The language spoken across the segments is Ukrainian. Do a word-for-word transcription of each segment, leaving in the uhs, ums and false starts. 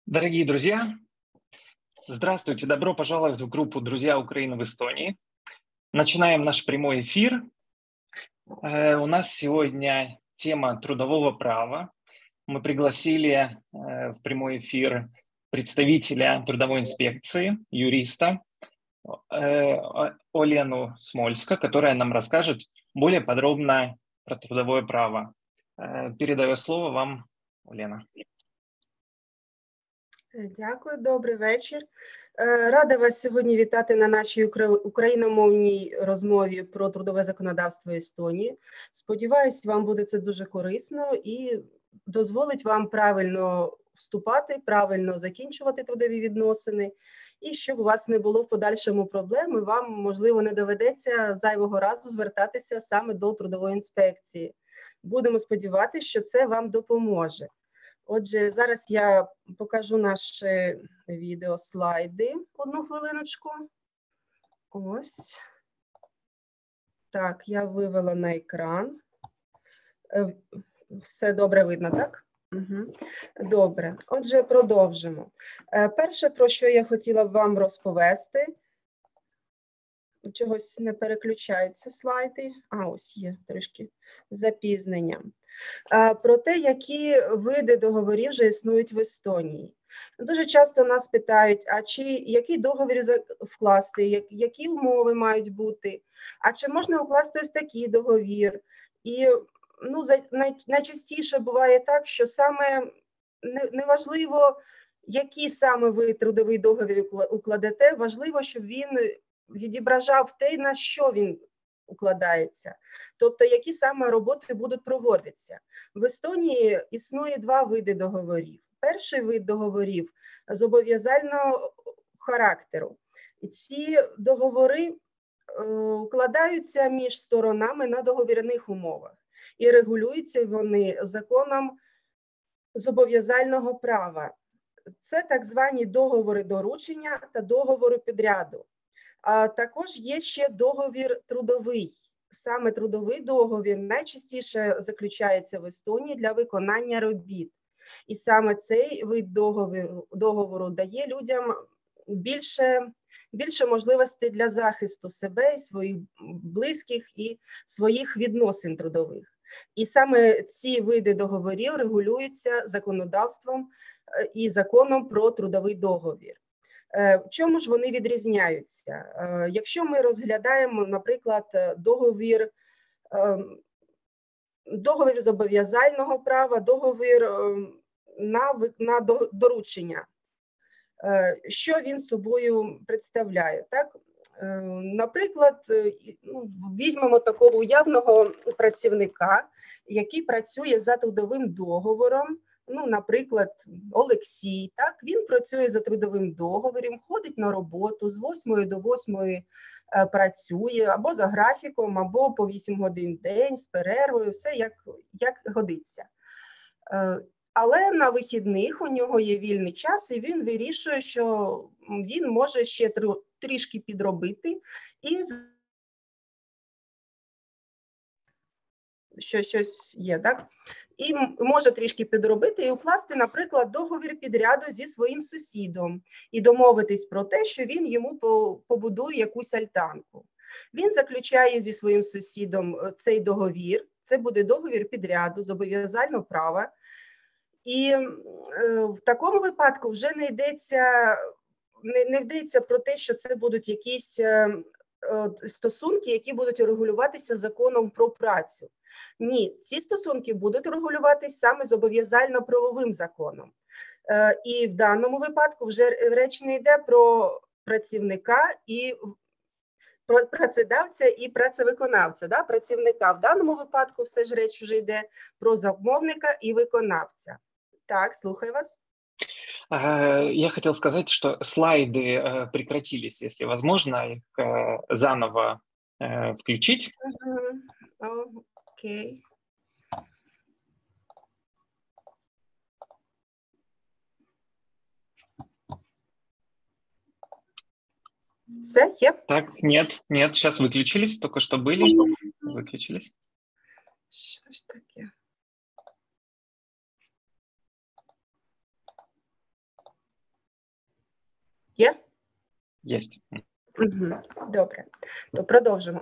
Дорогие друзья, здравствуйте, добро пожаловать в группу «Друзья Украины в Эстонии». Начинаем наш прямой эфир. Э, у нас сегодня тема трудового права. Мы пригласили э, в прямой эфир представителя трудовой инспекции, юриста э, Олену Смольска, которая нам расскажет более подробно про трудовое право. Э, передаю слово вам, Олена. Дякую, добрий вечір. Рада вас сьогодні вітати на нашій україномовній розмові про трудове законодавство Естонії. Сподіваюсь, вам буде це дуже корисно і дозволить вам правильно вступати, правильно закінчувати трудові відносини, і щоб у вас не було в подальшому проблем, і вам, можливо, не доведеться зайвого разу звертатися саме до трудової інспекції. Будемо сподіватися, що це вам допоможе. Отже, зараз я покажу наші відеослайди. Одну хвилиночку. Ось. Так, я вивела на екран. Все добре видно, так? Угу. Добре. Отже, продовжимо. Перше, про що я хотіла б вам розповісти. Чогось не переключаються слайди. А, ось є трішки запізнення. Про те, які види договорів вже існують в Естонії. Дуже часто нас питають, а чи який договір вкласти, які умови мають бути, а чи можна укласти ось такий договір. І ну, найчастіше буває так, що саме неважливо, який саме ви трудовий договір укладете, важливо, щоб він відображав те, на що він укладається. Тобто, які саме роботи будуть проводитися. В Естонії існує два види договорів. Перший вид договорів – зобов'язального характеру. І ці договори е, укладаються між сторонами на договірних умовах. І регулюються вони законом зобов'язального права. Це так звані договори доручення та договори підряду. А також є ще договір трудовий. Саме трудовий договір найчастіше заключається в Естонії для виконання робіт. І саме цей вид договору, договору дає людям більше, більше можливостей для захисту себе і своїх близьких і своїх відносин трудових. І саме ці види договорів регулюються законодавством і законом про трудовий договір. В чому ж вони відрізняються? Якщо ми розглядаємо, наприклад, договір, договір зобов'язального права, договір на, на доручення, що він собою представляє? Так? Наприклад, ну, візьмемо такого уявного працівника, який працює за трудовим договором. Ну, наприклад, Олексій, так, він працює за трудовим договором, ходить на роботу, з восьмої до восьмої е, працює, або за графіком, або по вісім годин в день, з перервою, все як, як годиться. Е, але на вихідних у нього є вільний час, і він вирішує, що він може ще трі, трішки підробити, і що щось є, так? І може трішки підробити і укласти, наприклад, договір підряду зі своїм сусідом і домовитись про те, що він йому побудує якусь альтанку. Він заключає зі своїм сусідом цей договір, це буде договір підряду, зобов'язального права. І в такому випадку вже не йдеться, не, не йдеться про те, що це будуть якісь стосунки, які будуть регулюватися законом про працю. Ні, ці стосунки будуть регулюватись саме зобов'язально-правовим законом. Е, і в даному випадку вже річ не йде про працівника і про працедавця і працевиконавця. Да? Працівника в даному випадку все ж річ вже йде про замовника і виконавця. Так, слухаю вас. Я хотел сказать, что слайды прекратились, если возможно, их заново включить. Uh-huh. Окей. Все, є? Так, нет, нет, сейчас выключились, только что были, выключились. Що ж таке? Є? Єсть. Угу. Добре, то продовжимо.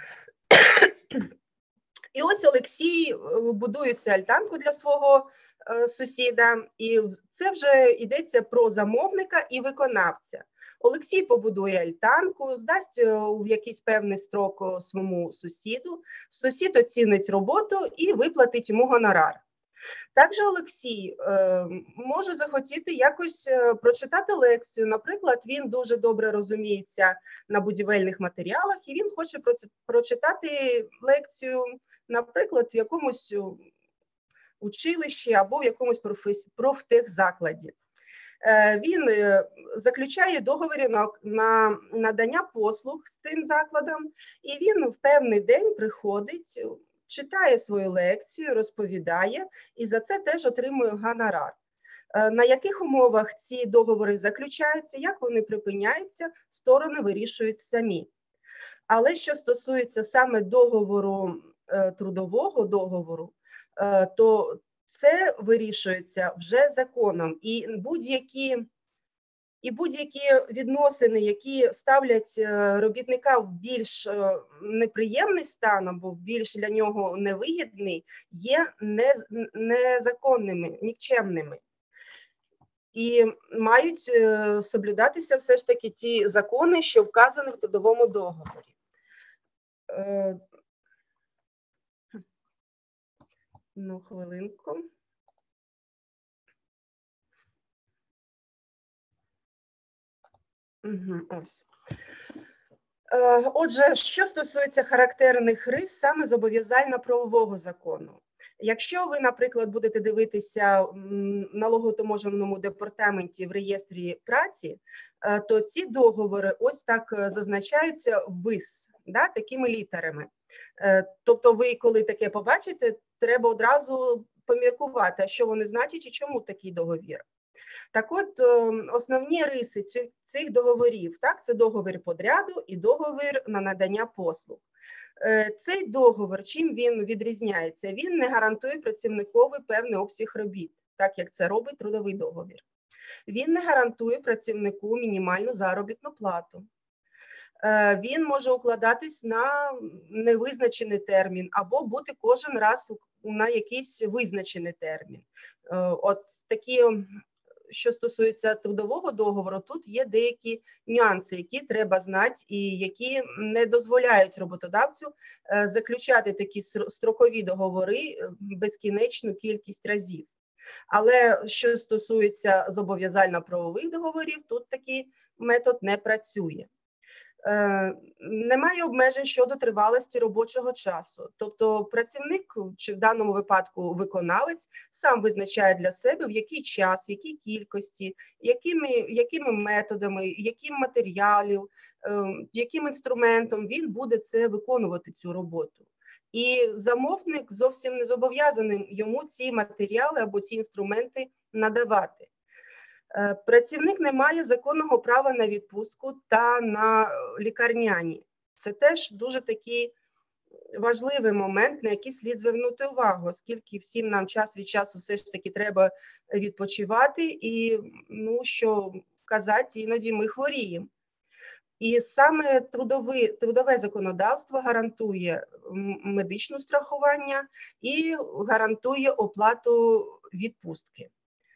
І ось Олексій будує цю альтанку для свого е, сусіда, і це вже йдеться про замовника і виконавця. Олексій побудує альтанку, здасть в якийсь певний строк своєму сусіду, сусід оцінить роботу і виплатить йому гонорар. Також Олексій е, може захотіти якось е, прочитати лекцію. Наприклад, він дуже добре розуміється на будівельних матеріалах, і він хоче прочитати лекцію, наприклад, в якомусь училищі або в якомусь профтехзакладі. Е, він е, заключає договір на, на надання послуг з цим закладом, і він в певний день приходить, читає свою лекцію, розповідає, і за це теж отримує гонорар. На яких умовах ці договори заключаються, як вони припиняються, сторони вирішують самі. Але що стосується саме договору, трудового договору, то це вирішується вже законом. І будь-які І будь-які відносини, які ставлять робітника в більш неприємний стан або в більш для нього невигідний, є незаконними, нікчемними. І мають соблюдатися все ж таки ті закони, що вказані в трудовому договорі. Ну, хвилинку. Угу, ось. Отже, що стосується характерних рис саме зобов'язально-правового закону. Якщо ви, наприклад, будете дивитися в налоготаможеному департаменті в реєстрі праці, то ці договори ось так зазначаються ввис, да, такими літерами. Тобто ви, коли таке побачите, треба одразу поміркувати, що вони значать і чому такий договір. Так от, основні риси цих договорів, так, це договір подряду і договір на надання послуг. Цей договір, чим він відрізняється? Він не гарантує працівникові певний обсяг робіт, так як це робить трудовий договір. Він не гарантує працівнику мінімальну заробітну плату. Він може укладатись на невизначений термін або бути кожен раз на якийсь визначений термін. От такі... Що стосується трудового договору, тут є деякі нюанси, які треба знати і які не дозволяють роботодавцю заключати такі строкові договори безкінечну кількість разів. Але що стосується зобов'язально-правових договорів, тут такий метод не працює. Немає обмежень щодо тривалості робочого часу. Тобто працівник, чи в даному випадку виконавець, сам визначає для себе, в який час, в якій кількості, якими, якими методами, яким матеріалів, яким інструментом він буде це виконувати, цю роботу. І замовник зовсім не зобов'язаний йому ці матеріали або ці інструменти надавати. Працівник не має законного права на відпустку та на лікарняні. Це теж дуже такий важливий момент, на який слід звернути увагу, оскільки всім нам час від часу все ж таки треба відпочивати і, ну, що казати, іноді ми хворіємо. І саме трудове, трудове законодавство гарантує медичне страхування і гарантує оплату відпустки.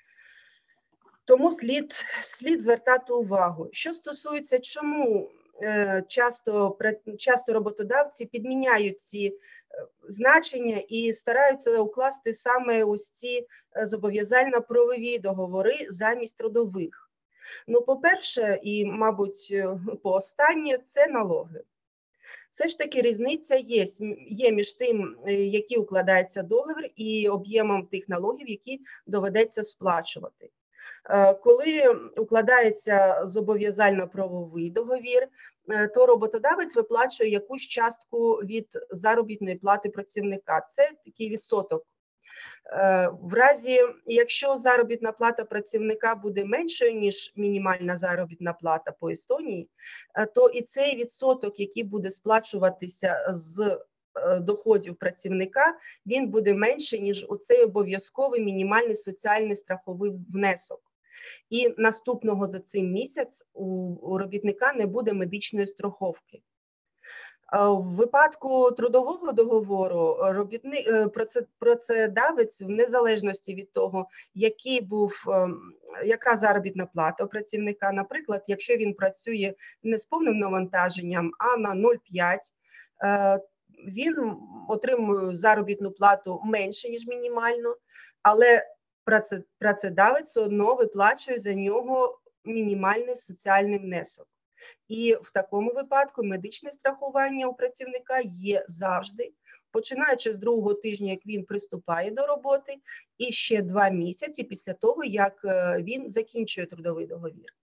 Тому слід, слід звертати увагу. Що стосується, чому е, часто, часто роботодавці підміняють ці значення і стараються укласти саме ось ці зобов'язально-правові договори замість трудових. Ну, по-перше, і, мабуть, по-останнє, це налоги. Все ж таки різниця є, є між тим, який укладається договір, і об'ємом тих налогів, які доведеться сплачувати. Коли укладається зобов'язально-правовий договір, то роботодавець виплачує якусь частку від заробітної плати працівника. Це такий відсоток. В разі, якщо заробітна плата працівника буде меншою, ніж мінімальна заробітна плата по Естонії, то і цей відсоток, який буде сплачуватися з доходів працівника, він буде менший, ніж оцей обов'язковий мінімальний соціальний страховий внесок. і наступного за цим місяць у, у робітника не буде медичної страховки. В випадку трудового договору робітник, працедавець, в незалежності від того, який був, яка заробітна плата у працівника, наприклад, якщо він працює не з повним навантаженням, а на нуль цілих п'ять десятих, він отримує заробітну плату менше, ніж мінімально, але працедавець все одно виплачує за нього мінімальний соціальний внесок. І в такому випадку медичне страхування у працівника є завжди, починаючи з другого тижня, як він приступає до роботи, і ще два місяці після того, як він закінчує трудовий договір.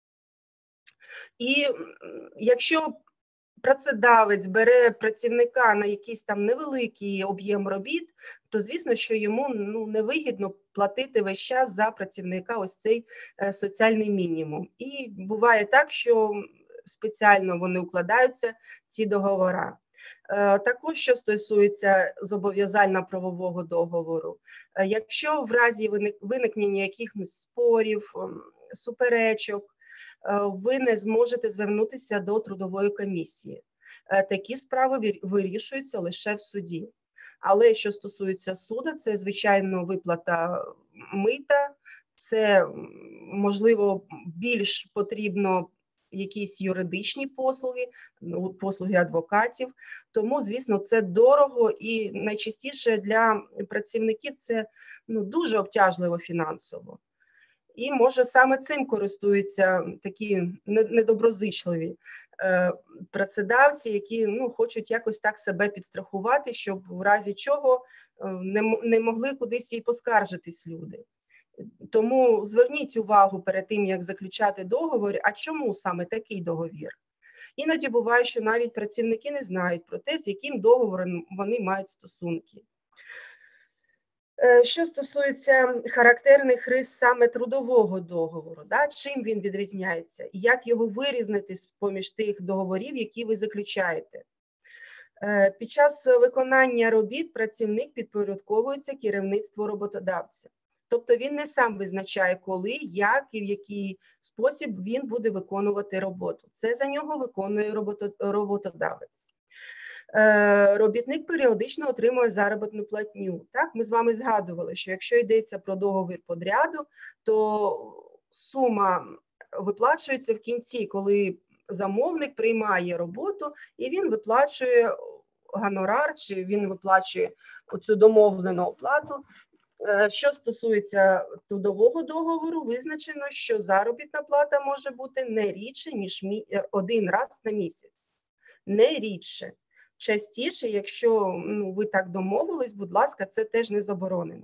І якщо працедавець бере працівника на якийсь там невеликий об'єм робіт, то звісно, що йому ну, невигідно платити весь час за працівника ось цей е, соціальний мінімум. І буває так, що спеціально вони укладаються, ці договори. Е, також, що стосується зобов'язально-правового договору, е, якщо в разі виник, виникнення якихось спорів, е, суперечок, ви не зможете звернутися до трудової комісії. Такі справи вирішуються лише в суді. Але що стосується суду, це, звичайно, виплата мита, це, можливо, більш потрібно якісь юридичні послуги, послуги адвокатів. Тому, звісно, це дорого і найчастіше для працівників це ну, дуже обтяжливо фінансово. І, може, саме цим користуються такі недоброзичливі е, працедавці, які ну, хочуть якось так себе підстрахувати, щоб в разі чого е, не, не могли кудись і поскаржитись люди. Тому зверніть увагу перед тим, як заключати договір, а чому саме такий договір? Іноді буває, що навіть працівники не знають про те, з яким договором вони мають стосунки. Що стосується характерних рис саме трудового договору, да, чим він відрізняється і як його вирізнити з-поміж тих договорів, які ви заключаєте. Під час виконання робіт працівник підпорядковується керівництву роботодавця. Тобто він не сам визначає, коли, як і в який спосіб він буде виконувати роботу. Це за нього виконує роботодавець. Робітник періодично отримує заробітну платню. Так, ми з вами згадували, що якщо йдеться про договір подряду, то сума виплачується в кінці, коли замовник приймає роботу і він виплачує гонорар, чи він виплачує оцю домовлену оплату. Що стосується трудового договору, визначено, що заробітна плата може бути не рідше, ніж один раз на місяць. Не рідше. Частіше, якщо ну, ви так домовились, будь ласка, це теж не заборонено.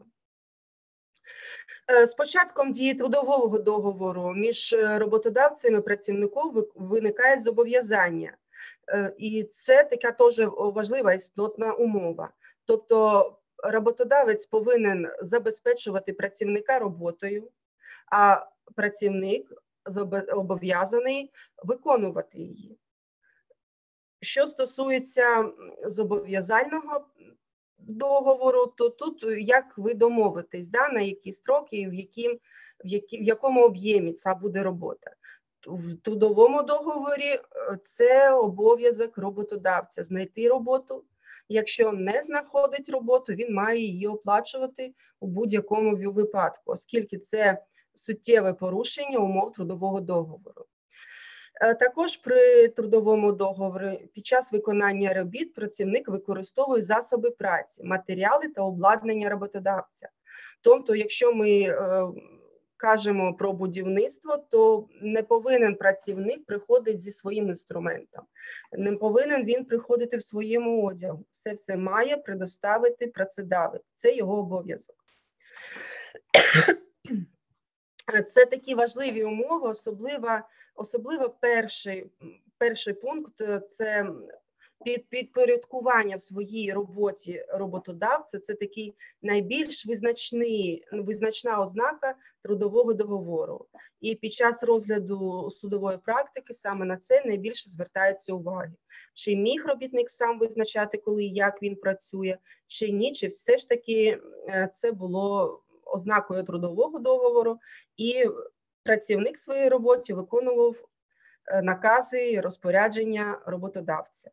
З початком дії трудового договору між роботодавцем і працівником виникає зобов'язання. І це така теж важлива істотна умова. Тобто роботодавець повинен забезпечувати працівника роботою, а працівник зобов'язаний виконувати її. Що стосується зобов'язального договору, то тут як ви домовитесь, да, на які строки, в, яким, в, які, в якому об'ємі ця буде робота. В трудовому договорі це обов'язок роботодавця знайти роботу. Якщо не знаходить роботу, він має її оплачувати у будь-якому випадку, оскільки це суттєве порушення умов трудового договору. Також при трудовому договорі під час виконання робіт працівник використовує засоби праці, матеріали та обладнання роботодавця. Тобто, якщо ми е, кажемо про будівництво, то не повинен працівник приходити зі своїм інструментом. Не повинен він приходити в своєму одягу. Все все має предоставити працедавець. Це його обов'язок. Це такі важливі умови, особливо, особливо перший, перший пункт – це підпорядкування в своїй роботі роботодавця. Це такий найбільш визначний, визначна ознака трудового договору. І під час розгляду судової практики саме на це найбільше звертається уваги. Чи міг робітник сам визначати, коли і як він працює, чи ні, чи все ж таки це було ознакою трудового договору, і працівник в своїй роботі виконував накази і розпорядження роботодавця.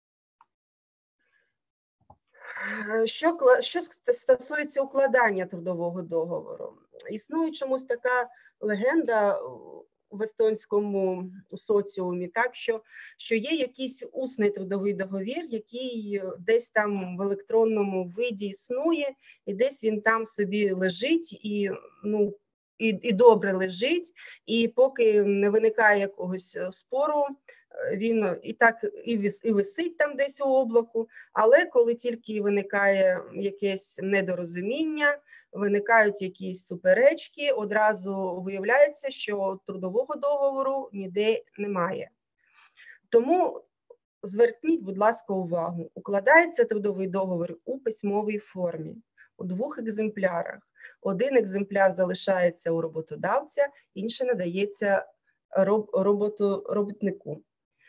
Що, що стосується укладання трудового договору, існує чомусь така легенда в естонському соціумі, так, що, що є якийсь усний трудовий договір, який десь там в електронному виді існує, і десь він там собі лежить, і, ну, і, і добре лежить, і поки не виникає якогось спору, він і так і, вис, і висить там десь у облаку, але коли тільки виникає якесь недорозуміння, виникають якісь суперечки, одразу виявляється, що трудового договору ніде немає. Тому зверніть, будь ласка, увагу. Укладається трудовий договір у письмовій формі, у двох екземплярах. Один екземпляр залишається у роботодавця, інший надається роботу, робітнику.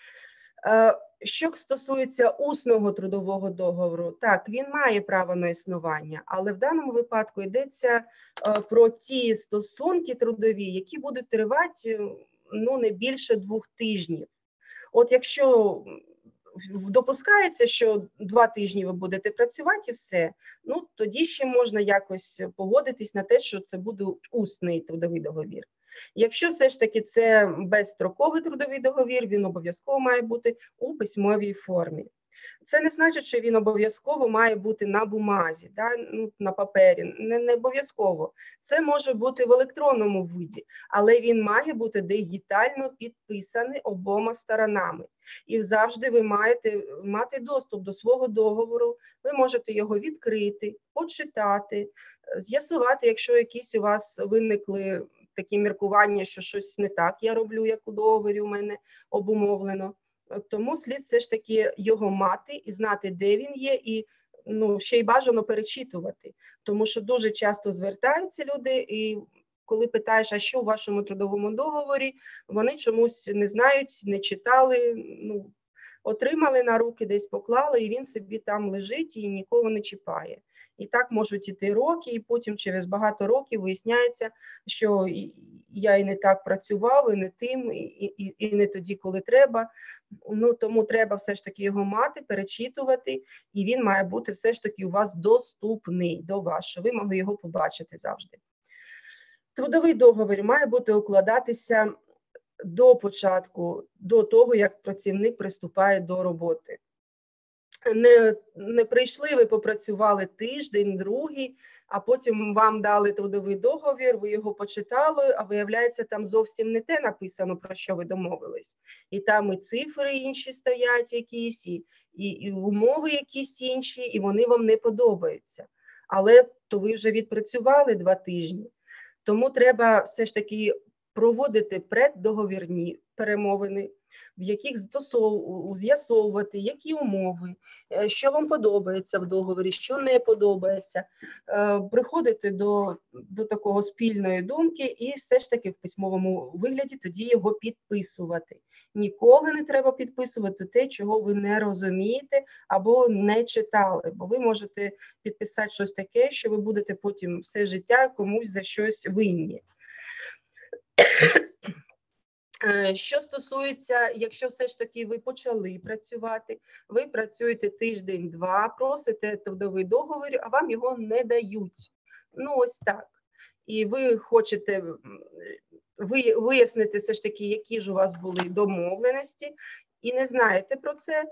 Що стосується усного трудового договору, так, він має право на існування, але в даному випадку йдеться про ті стосунки трудові, які будуть тривати, ну, не більше двох тижнів. От якщо допускається, що два тижні ви будете працювати і все, ну, тоді ще можна якось погодитись на те, що це буде усний трудовий договір. Якщо все ж таки це безстроковий трудовий договір, він обов'язково має бути у письмовій формі. Це не значить, що він обов'язково має бути на бумазі, да? Ну, на папері, не, не обов'язково. Це може бути в електронному виді, але він має бути дигітально підписаний обома сторонами. І завжди ви маєте мати доступ до свого договору, ви можете його відкрити, почитати, з'ясувати, якщо якісь у вас виникли такі міркування, що щось не так я роблю, як у договорі у мене обумовлено. Тому слід все ж таки його мати і знати, де він є, і, ну, ще й бажано перечитувати. Тому що дуже часто звертаються люди, і коли питаєш, а що у вашому трудовому договорі, вони чомусь не знають, не читали, ну, отримали на руки, десь поклали, і він собі там лежить і нікого не чіпає. І так можуть іти роки, і потім через багато років виясняється, що я і не так працював, і не тим, і, і, і не тоді, коли треба. Ну, тому треба все ж таки його мати, перечитувати, і він має бути все ж таки у вас доступний до вас, щоб ви могли його побачити завжди. Трудовий договір має бути укладатися до початку, до того, як працівник приступає до роботи. Не, не прийшли, ви попрацювали тиждень, другий, а потім вам дали трудовий договір, ви його почитали, а виявляється, там зовсім не те написано, про що ви домовились. І там і цифри інші стоять якісь, і, і, і умови якісь інші, і вони вам не подобаються. Але то ви вже відпрацювали два тижні. Тому треба все ж таки проводити преддоговірні перемовини, в яких з'ясовувати, які умови, що вам подобається в договорі, що не подобається, приходити до, до такого спільної думки і все ж таки в письмовому вигляді тоді його підписувати. Ніколи не треба підписувати те, чого ви не розумієте або не читали, бо ви можете підписати щось таке, що ви будете потім все життя комусь за щось винні. Що стосується, якщо все ж таки ви почали працювати, ви працюєте тиждень-два, просите трудовий договір, а вам його не дають. Ну, ось так. І ви хочете вияснити все ж таки, які ж у вас були домовленості, і не знаєте про це.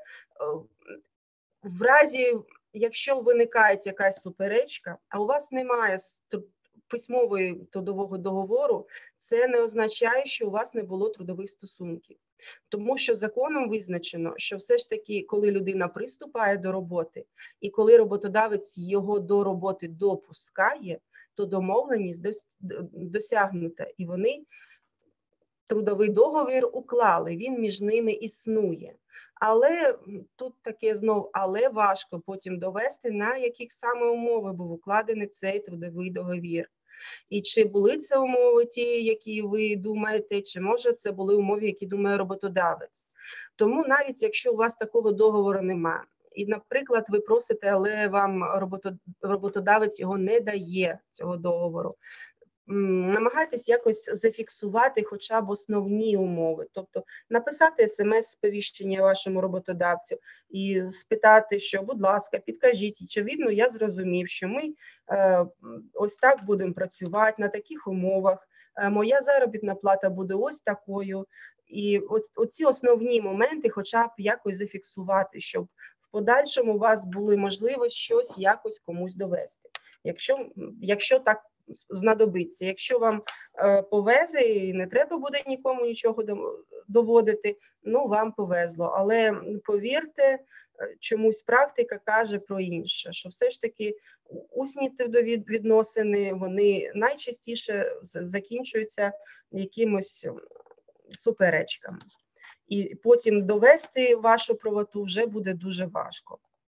В разі, якщо виникає якась суперечка, а у вас немає письмового трудового договору, це не означає, що у вас не було трудових стосунків. Тому що законом визначено, що все ж таки, коли людина приступає до роботи, і коли роботодавець його до роботи допускає, то домовленість досягнута, і вони трудовий договір уклали, він між ними існує. Але тут таке знов, але важко потім довести, на яких саме умови був укладений цей трудовий договір. І чи були це умови ті, які ви думаєте, чи може це були умови, які думає роботодавець. Тому навіть якщо у вас такого договору немає, і, наприклад, ви просите, але вам роботодавець його не дає, цього договору, намагайтесь якось зафіксувати хоча б основні умови, тобто написати смс-сповіщення вашому роботодавцю і спитати, що, будь ласка, підкажіть, чи вірно я зрозумів, що ми е, ось так будемо працювати на таких умовах, е, моя заробітна плата буде ось такою. І ось оці основні моменти хоча б якось зафіксувати, щоб в подальшому у вас були можливості щось якось комусь довести. Якщо, якщо так знадобиться. Якщо вам е, повезе і не треба буде нікому нічого доводити, ну вам повезло. Але повірте, чомусь практика каже про інше, що все ж таки усні трудові відносини, вони найчастіше закінчуються якимось суперечками. І потім довести вашу правоту вже буде дуже важко.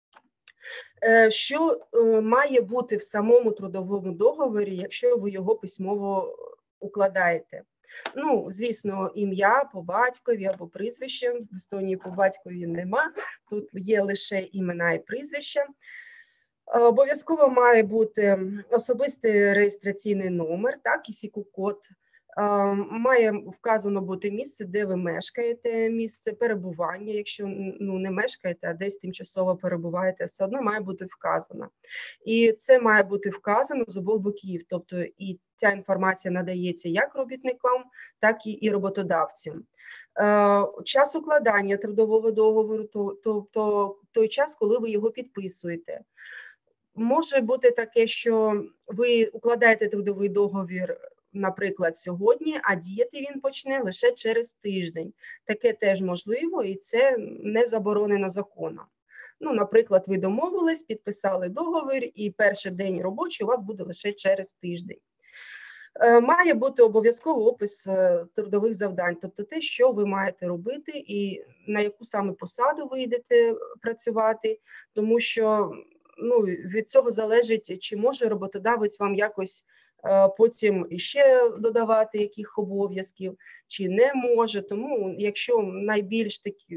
Що має бути в самому трудовому договорі, якщо ви його письмово укладаєте? Ну, звісно, ім'я по батькові або прізвище. В Естонії по батькові нема, тут є лише імена і прізвища. Обов'язково має бути особистий реєстраційний номер, так, і сіку-код. Має вказано бути місце, де ви мешкаєте, місце перебування. Якщо ну, не мешкаєте, а десь тимчасово перебуваєте, все одно має бути вказано. І це має бути вказано з обох боків. Тобто і ця інформація надається як робітникам, так і роботодавцям. Час укладання трудового договору, тобто той час, коли ви його підписуєте. Може бути таке, що ви укладаєте трудовий договір, наприклад, сьогодні, а діяти він почне лише через тиждень. Таке теж можливо, і це не заборонено законом. Ну, наприклад, ви домовились, підписали договір, і перший день робочий у вас буде лише через тиждень. Має бути обов'язково опис трудових завдань, тобто те, що ви маєте робити і на яку саме посаду ви йдете працювати, тому що ну, від цього залежить, чи може роботодавець вам якось потім ще додавати яких обов'язків, чи не може. Тому, якщо найбільш такі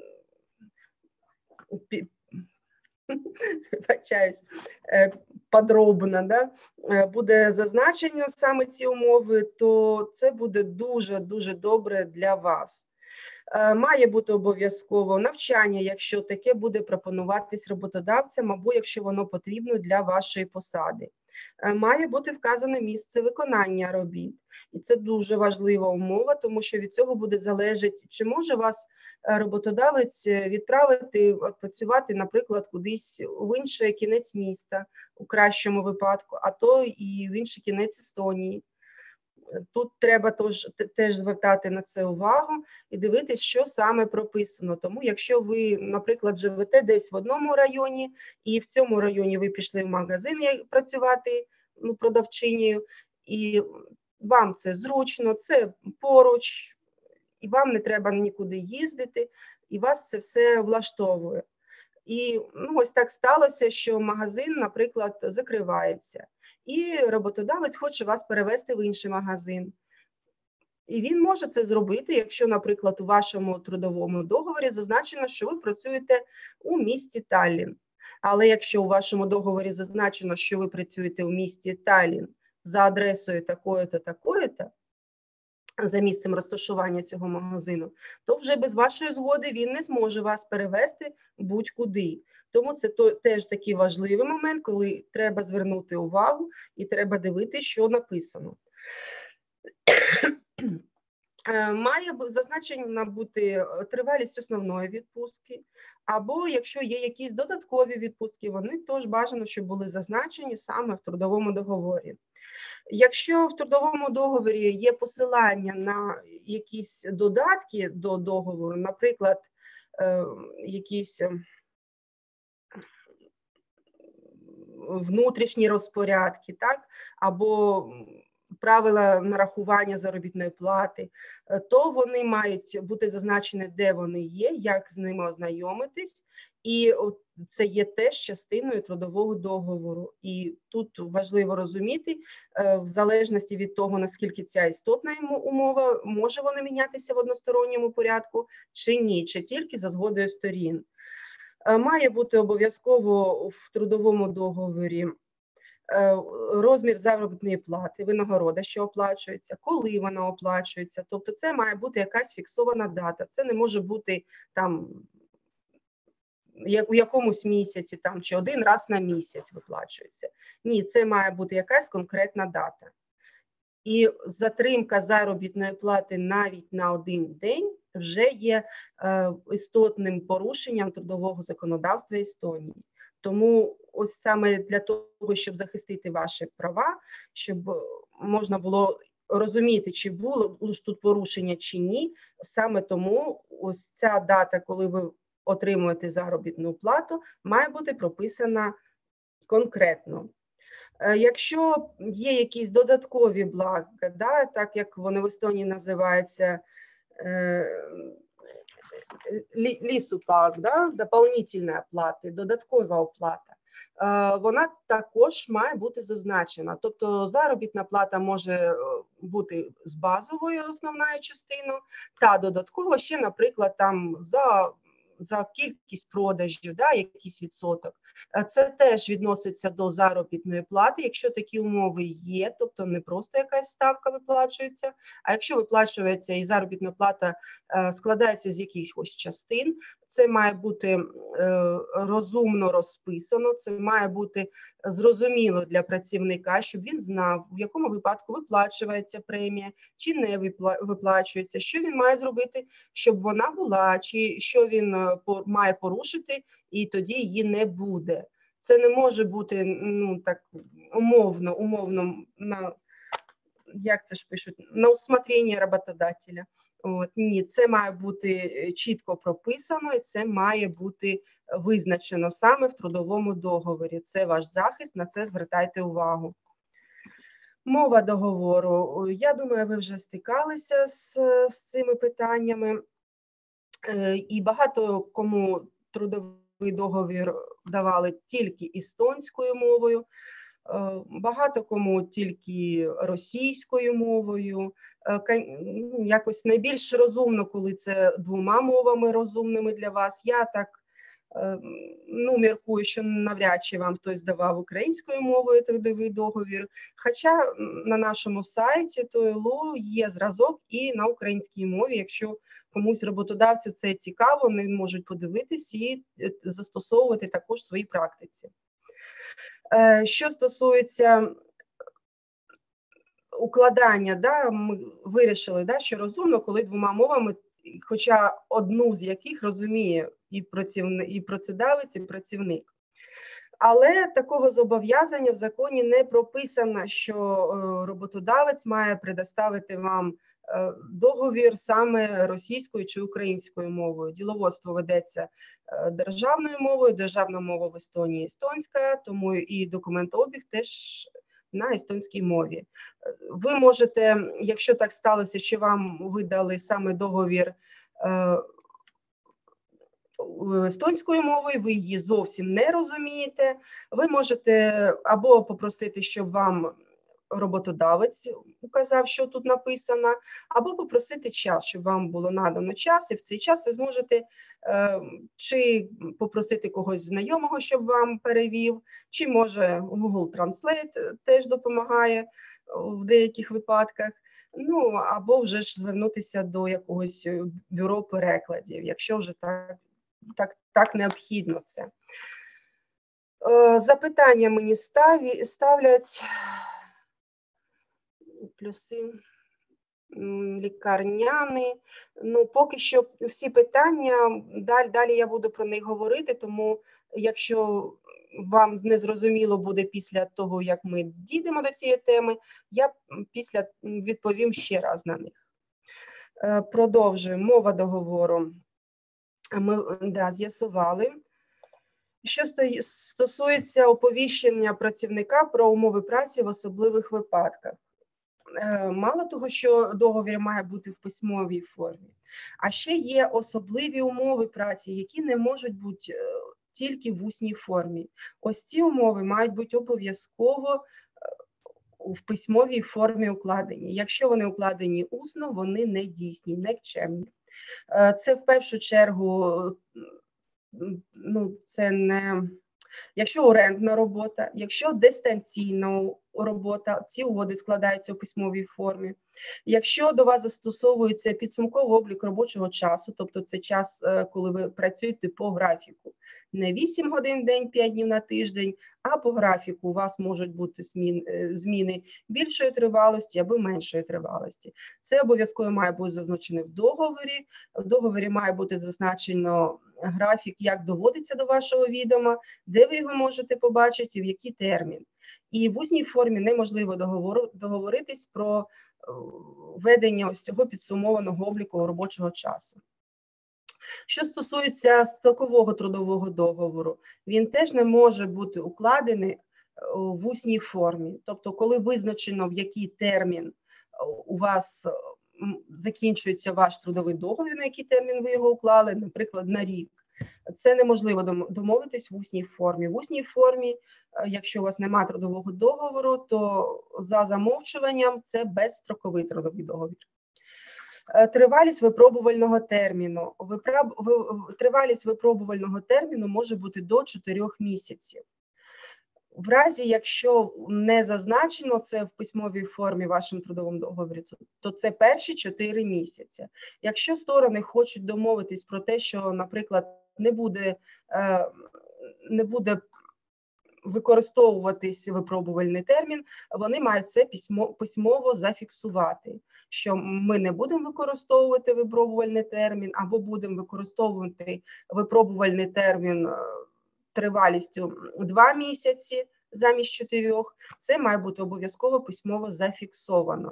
вибачаюсь, подробно, да, буде зазначено саме ці умови, то це буде дуже-дуже добре для вас. Має бути обов'язково навчання, якщо таке буде пропонуватись роботодавцям, або якщо воно потрібно для вашої посади. Має бути вказане місце виконання робіт. І це дуже важлива умова, тому що від цього буде залежати, чи може вас роботодавець відправити працювати, наприклад, кудись в інший кінець міста, у кращому випадку, а то і в інший кінець Естонії. Тут треба теж, теж звертати на це увагу і дивитися, що саме прописано. Тому якщо ви, наприклад, живете десь в одному районі, і в цьому районі ви пішли в магазин працювати, ну, продавчинею, і вам це зручно, це поруч, і вам не треба нікуди їздити, і вас це все влаштовує. І ну, ось так сталося, що магазин, наприклад, закривається. І роботодавець хоче вас перевести в інший магазин. І він може це зробити, якщо, наприклад, у вашому трудовому договорі зазначено, що ви працюєте у місті Таллін. Але якщо у вашому договорі зазначено, що ви працюєте у місті Таллін за адресою такою-то, такою-то, за місцем розташування цього магазину, то вже без вашої згоди він не зможе вас перевести будь-куди. Тому це то, теж такий важливий момент, коли треба звернути увагу і треба дивитися, що написано. Має зазначена бути тривалість основної відпустки, або якщо є якісь додаткові відпустки, вони теж бажано, щоб були зазначені саме в трудовому договорі. Якщо в трудовому договорі є посилання на якісь додатки до договору, наприклад, якісь внутрішні розпорядки, так, або правила нарахування заробітної плати, то вони мають бути зазначені, де вони є, як з ними ознайомитись, і це є теж частиною трудового договору. І тут важливо розуміти, в залежності від того, наскільки ця істотна умова, може вона мінятися в односторонньому порядку чи ні, чи тільки за згодою сторін. Має бути обов'язково в трудовому договорі розмір заробітної плати, винагорода, що оплачується, коли вона оплачується. Тобто це має бути якась фіксована дата. Це не може бути там у якомусь місяці там, чи один раз на місяць виплачується. Ні, це має бути якась конкретна дата. І затримка заробітної плати навіть на один день вже є е, істотним порушенням трудового законодавства Естонії. Тому ось саме для того, щоб захистити ваші права, щоб можна було розуміти, чи було тут порушення, чи ні, саме тому ось ця дата, коли ви отримуєте заробітну плату, має бути прописана конкретно. Якщо є якісь додаткові блага, да, так як вони в Естонії називаються е, лісупак, да, дополнительна оплата, додаткова оплата, е, вона також має бути зазначена. Тобто заробітна плата може бути з базовою основною частиною, та додатково ще, наприклад, там за за кількість продажів, да, якийсь відсоток. Це теж відноситься до заробітної плати, якщо такі умови є, тобто не просто якась ставка виплачується, а якщо виплачується і заробітна плата е, складається з якихось частин, це має бути е, розумно розписано, це має бути зрозуміло для працівника, щоб він знав, в якому випадку виплачується премія, чи не виплачується, що він має зробити, щоб вона була, чи що він має порушити, і тоді її не буде. Це не може бути, ну, так, умовно, умовно, на, як це ж пишуть, на усмотрення роботодателя. От, ні, це має бути чітко прописано, і це має бути визначено саме в трудовому договорі. Це ваш захист, на це звертайте увагу. Мова договору. Я думаю, ви вже стикалися з, з цими питаннями. І багато кому трудовий договір давали тільки естонською мовою, багато кому тільки російською мовою. Якось найбільш розумно, коли це двома мовами розумними для вас. Я так, ну, міркую, що навряд чи вам хтось давав українською мовою трудовий договір. Хоча на нашому сайті ТО-ЛО є зразок і на українській мові, якщо комусь роботодавцю це цікаво, вони можуть подивитись і застосовувати також в своїй практиці. Що стосується укладання, да, ми вирішили, да, що розумно, коли двома мовами, хоча одну з яких розуміє і працівник, і працедавець, і працівник. Але такого зобов'язання в законі не прописано, що роботодавець має предоставити вам договір саме російською чи українською мовою. Діловодство ведеться державною мовою, державна мова в Естонії естонська, тому і документообіг теж на естонській мові. Ви можете, якщо так сталося, що вам видали саме договір естонською мовою, ви її зовсім не розумієте, ви можете або попросити, щоб вам роботодавець указав, що тут написано, або попросити час, щоб вам було надано час, і в цей час ви зможете е, чи попросити когось знайомого, щоб вам перевів, чи може Google Translate теж допомагає в деяких випадках, ну, або вже ж звернутися до якогось бюро перекладів, якщо вже так, так, так необхідно це. Е, запитання мені став, ставлять. Плюси лікарняни. Ну, поки що всі питання, далі, далі я буду про них говорити, тому якщо вам не зрозуміло буде після того, як ми дійдемо до цієї теми, я після відповім ще раз на них. Продовжуємо. Мова договору. Ми, да, з'ясували. Що стосується оповіщення працівника про умови праці в особливих випадках. Мало того, що договір має бути в письмовій формі, а ще є особливі умови праці, які не можуть бути тільки в усній формі. Ось ці умови мають бути обов'язково в письмовій формі укладені. Якщо вони укладені усно, вони не дійсні, нікчемні. Це в першу чергу, ну, це не Якщо орендна робота, якщо дистанційна робота, ці угоди складаються у письмовій формі. Якщо до вас застосовується підсумковий облік робочого часу, тобто це час, коли ви працюєте по графіку, не вісім годин в день, п'ять днів на тиждень, а по графіку у вас можуть бути зміни більшої тривалості або меншої тривалості. Це обов'язково має бути зазначено в договорі. В договорі має бути зазначено графік, як доводиться до вашого відома, де ви його можете побачити, в який термін. І в усній формі неможливо договоритись про ведення ось цього підсумованого обліку робочого часу. Що стосується строкового трудового договору, він теж не може бути укладений в усній формі. Тобто, коли визначено, в який термін у вас закінчується ваш трудовий договір, на який термін ви його уклали, наприклад, на рік, це неможливо домовитись в усній формі. В усній формі, якщо у вас немає трудового договору, то за замовчуванням це безстроковий трудовий договір. Тривалість випробувального терміну. Тривалість випробувального терміну може бути до чотирьох місяців. В разі, якщо не зазначено це в письмовій формі в вашому трудовому договорі, то це перші чотири місяці. Якщо сторони хочуть домовитись про те, що, наприклад, не буде, не буде використовуватись випробувальний термін, вони мають це письмово зафіксувати, що ми не будемо використовувати випробувальний термін, або будемо використовувати випробувальний термін тривалістю два місяці замість чотирьох. Це має бути обов'язково письмово зафіксовано.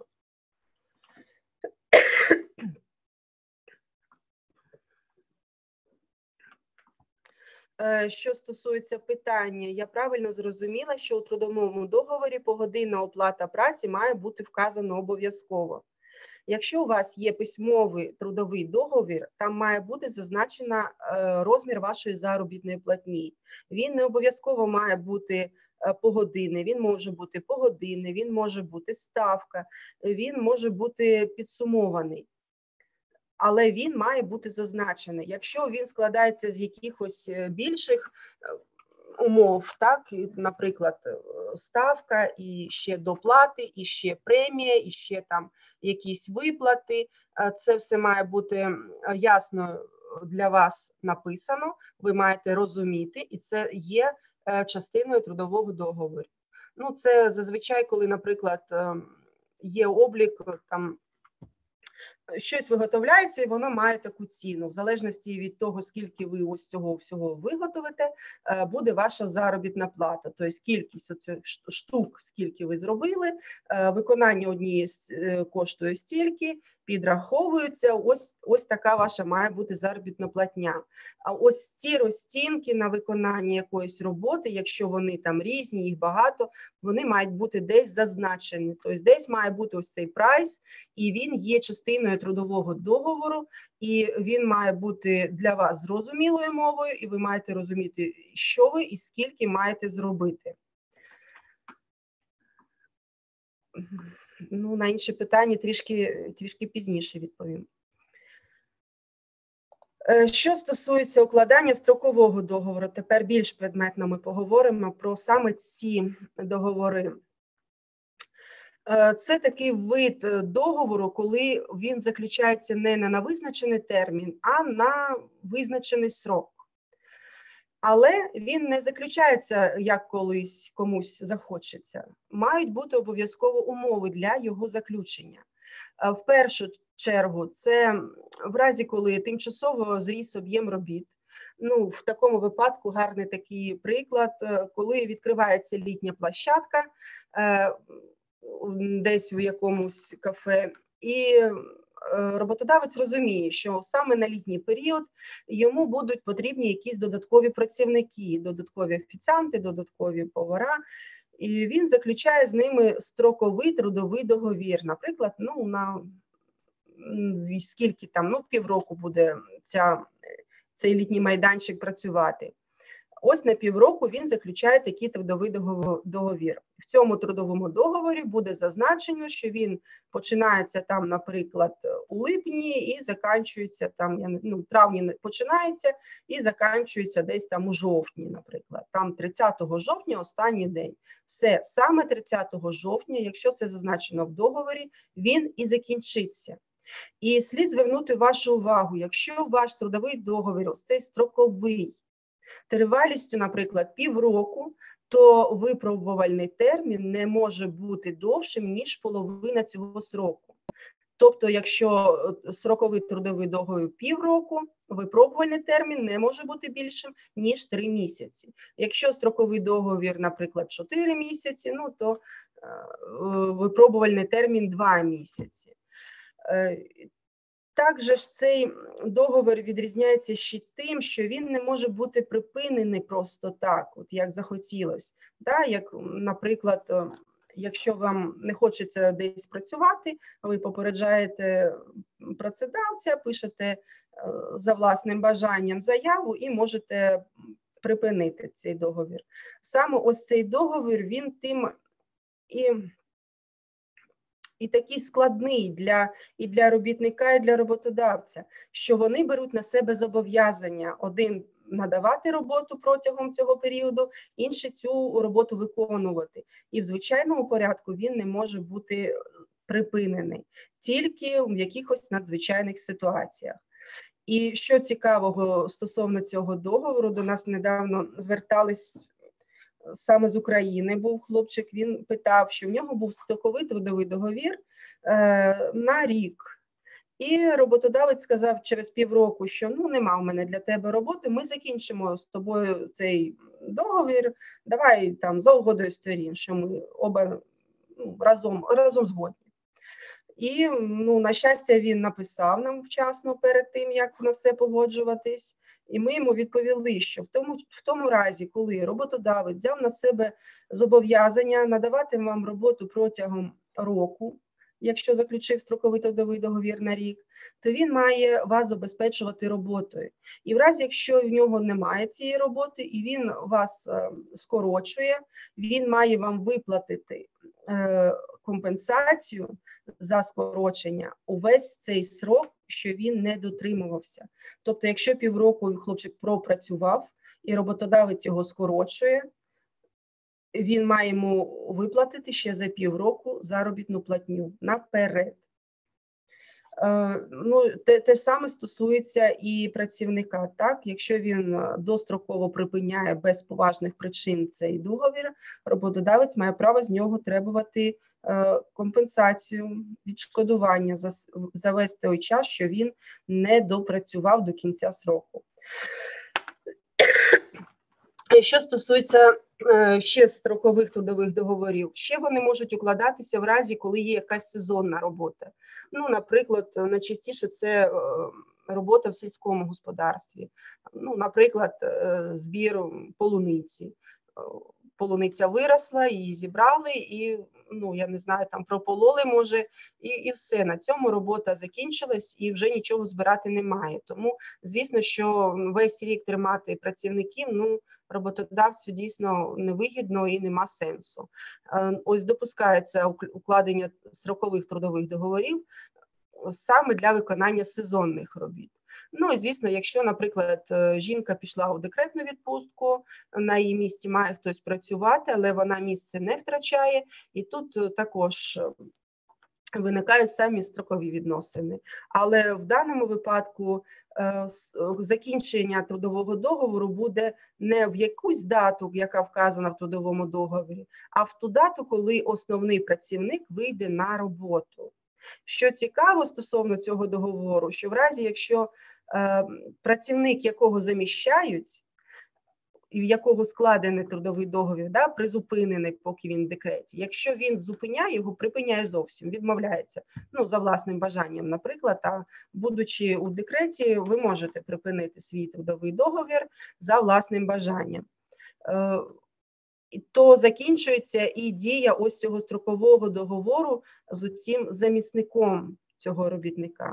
Що стосується питання, я правильно зрозуміла, що у трудовому договорі погодинна оплата праці має бути вказано обов'язково. Якщо у вас є письмовий трудовий договір, там має бути зазначено розмір вашої заробітної платні. Він не обов'язково має бути погодинний, він може бути погодинний, він може бути ставка, він може бути підсумований. Але він має бути зазначений. Якщо він складається з якихось більших умов, так, наприклад, ставка, і ще доплати, і ще премія, і ще там якісь виплати, це все має бути ясно для вас написано, ви маєте розуміти, і це є частиною трудового договору. Ну, це зазвичай, коли, наприклад, є облік, там, щось виготовляється, і воно має таку ціну. В залежності від того, скільки ви ось цього всього виготовите, буде ваша заробітна плата. Тобто кількість штук, скільки ви зробили, виконання однієї коштує стільки, підраховується, ось, ось така ваша має бути заробітна платня. А ось ці розцінки на виконання якоїсь роботи, якщо вони там різні, їх багато, вони мають бути десь зазначені. Тобто десь має бути ось цей прайс, і він є частиною трудового договору, і він має бути для вас зрозумілою мовою, і ви маєте розуміти, що ви і скільки маєте зробити. Ну, на інші питання трішки, трішки пізніше відповім. Що стосується укладання строкового договору, тепер більш предметно ми поговоримо про саме ці договори. Це такий вид договору, коли він заключається не на визначений термін, а на визначений срок. Але він не заключається, як колись комусь захочеться. Мають бути обов'язково умови для його заключення. В першу чергу, це в разі, коли тимчасово зріс об'єм робіт. Ну, в такому випадку гарний такий приклад, коли відкривається літня площадка десь в якомусь кафе, і роботодавець розуміє, що саме на літній період йому будуть потрібні якісь додаткові працівники, додаткові офіціанти, додаткові повара, і він заключає з ними строковий трудовий договір. Наприклад, ну, на скільки там, ну, півроку буде ця, цей літній майданчик працювати. ось на півроку він заключає такий трудовий договір. В цьому трудовому договорі буде зазначено, що він починається там, наприклад, у липні і закінчується там, ну, в травні починається і закінчується десь там у жовтні, наприклад. Там тридцятого жовтня останній день. Все, саме тридцятого жовтня, якщо це зазначено в договорі, він і закінчиться. І слід звернути вашу увагу, якщо ваш трудовий договір, ось цей строковий, тривалістю, наприклад, півроку, то випробувальний термін не може бути довшим, ніж половина цього сроку. Тобто, якщо строковий трудовий договір півроку, випробувальний термін не може бути більшим, ніж три місяці. Якщо строковий договір, наприклад, чотири місяці, ну, то е, випробувальний термін два місяці. Е, Також ж цей договір відрізняється ще тим, що він не може бути припинений просто так, от як захотілось. Да? Як, наприклад, якщо вам не хочеться десь працювати, ви попереджаєте працедавця, пишете за власним бажанням заяву і можете припинити цей договір. Саме ось цей договір, він тим і... і такий складний для, і для робітника, і для роботодавця, що вони беруть на себе зобов'язання: один – надавати роботу протягом цього періоду, інший – цю роботу виконувати. І в звичайному порядку він не може бути припинений, тільки в якихось надзвичайних ситуаціях. І що цікавого стосовно цього договору, до нас недавно звертались саме з України, був хлопчик, він питав, що в нього був строковий трудовий договір е, на рік. І роботодавець сказав через півроку, що ну нема в мене для тебе роботи, ми закінчимо з тобою цей договір, давай там за угодою сторін, що ми оба ну, разом, разом згодні. І, ну, на щастя, він написав нам вчасно перед тим, як на все погоджуватись. І ми йому відповіли, що в тому, в тому разі, коли роботодавець взяв на себе зобов'язання надавати вам роботу протягом року, якщо заключив строковий трудовий договір на рік, то він має вас забезпечувати роботою. І в разі, якщо в нього немає цієї роботи і він вас е, скорочує, він має вам виплатити е, компенсацію за скорочення увесь цей срок, що він не дотримувався. Тобто, якщо півроку хлопчик пропрацював і роботодавець його скорочує, він має йому виплатити ще за півроку заробітну платню наперед. Е, ну, те, те саме стосується і працівника. Так? Якщо він достроково припиняє без поважних причин цей договір, роботодавець має право з нього требувати е, компенсацію, відшкодування за, за весь той час, що він не допрацював до кінця сроку. Що стосується е, ще строкових трудових договорів, ще вони можуть укладатися в разі, коли є якась сезонна робота. Ну, наприклад, найчастіше це е, робота в сільському господарстві. Ну, наприклад, е, збір полуниці. Полуниця виросла, її зібрали і, ну, я не знаю, там пропололи, може, і, і все. На цьому робота закінчилась і вже нічого збирати немає. Тому, звісно, що весь рік тримати працівників, ну, роботодавцю дійсно невигідно і нема сенсу. Ось допускається укладення строкових трудових договорів саме для виконання сезонних робіт. Ну і, звісно, якщо, наприклад, жінка пішла у декретну відпустку, на її місці має хтось працювати, але вона місце не втрачає, і тут також виникають самі строкові відносини. Але в даному випадку е, закінчення трудового договору буде не в якусь дату, яка вказана в трудовому договорі, а в ту дату, коли основний працівник вийде на роботу. Що цікаво стосовно цього договору, що в разі, якщо е, працівник, якого заміщають, і в якого складений трудовий договір, да, призупинений, поки він в декреті, якщо він зупиняє, його припиняє зовсім, відмовляється, ну, за власним бажанням, наприклад, а будучи у декреті, ви можете припинити свій трудовий договір за власним бажанням. Е, то закінчується і дія ось цього строкового договору з цим замісником цього робітника.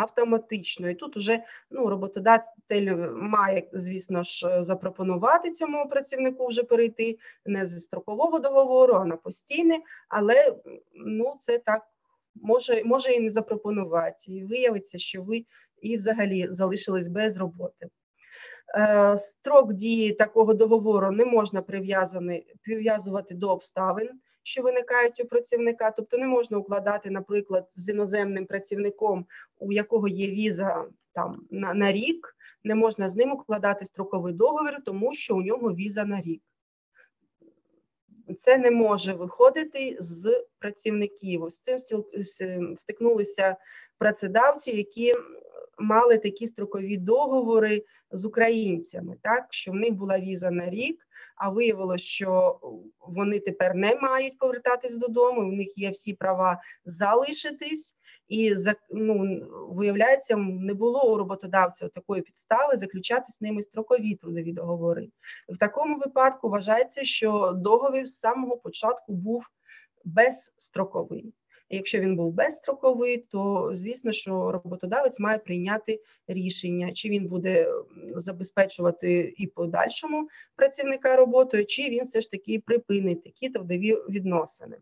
автоматично. І тут уже ну, роботодатель має, звісно ж, запропонувати цьому працівнику вже перейти не зі строкового договору, а на постійний, але ну, це так може, може і не запропонувати. І виявиться, що ви і взагалі залишились без роботи. Строк дії такого договору не можна прив'язувати до обставин, що виникають у працівника, тобто не можна укладати, наприклад, з іноземним працівником, у якого є віза там, на, на рік, не можна з ним укладати строковий договір, тому що у нього віза на рік. Це не може виходити з працівників. З цим стикнулися працедавці, які мали такі строкові договори з українцями, так, що в них була віза на рік, а виявилося, що вони тепер не мають повертатись додому, в них є всі права залишитись, і, ну, виявляється, не було у роботодавця такої підстави заключати з ними строкові трудові договори. В такому випадку вважається, що договір з самого початку був безстроковий. Якщо він був безстроковий, то, звісно, що роботодавець має прийняти рішення, чи він буде забезпечувати і подальшому працівника роботою, чи він все ж таки припинить такі трудові відносини.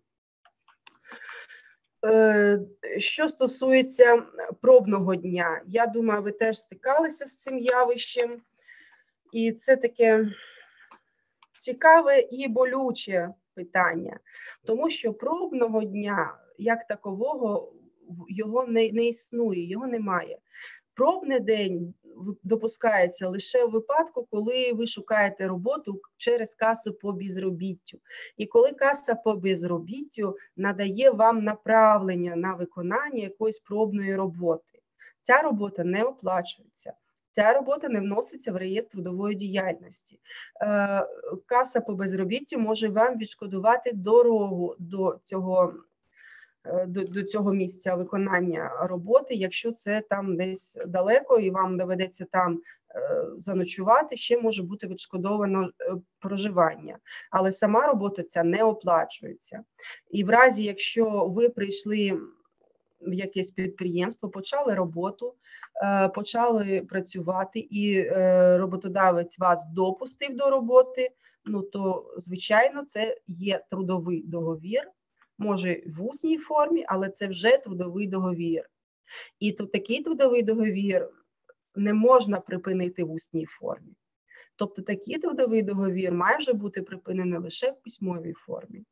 Що стосується пробного дня, я думаю, ви теж стикалися з цим явищем, і це таке цікаве і болюче питання, тому що пробного дня, як такового, його не, не існує, його немає. Пробний день допускається лише в випадку, коли ви шукаєте роботу через касу по безробіттю. І коли каса по безробіттю надає вам направлення на виконання якоїсь пробної роботи. Ця робота не оплачується. Ця робота не вноситься в реєстр трудової діяльності. Каса по безробіттю може вам відшкодувати дорогу до цього До, до цього місця виконання роботи, якщо це там десь далеко і вам доведеться там е, заночувати, ще може бути відшкодовано е, проживання. Але сама робота ця не оплачується. І в разі, якщо ви прийшли в якесь підприємство, почали роботу, е, почали працювати і е, роботодавець вас допустив до роботи, ну то, звичайно, це є трудовий договір, може в усній формі, але це вже трудовий договір. І тут такий трудовий договір не можна припинити в усній формі. Тобто такий трудовий договір має вже бути припинений лише в письмовій формі.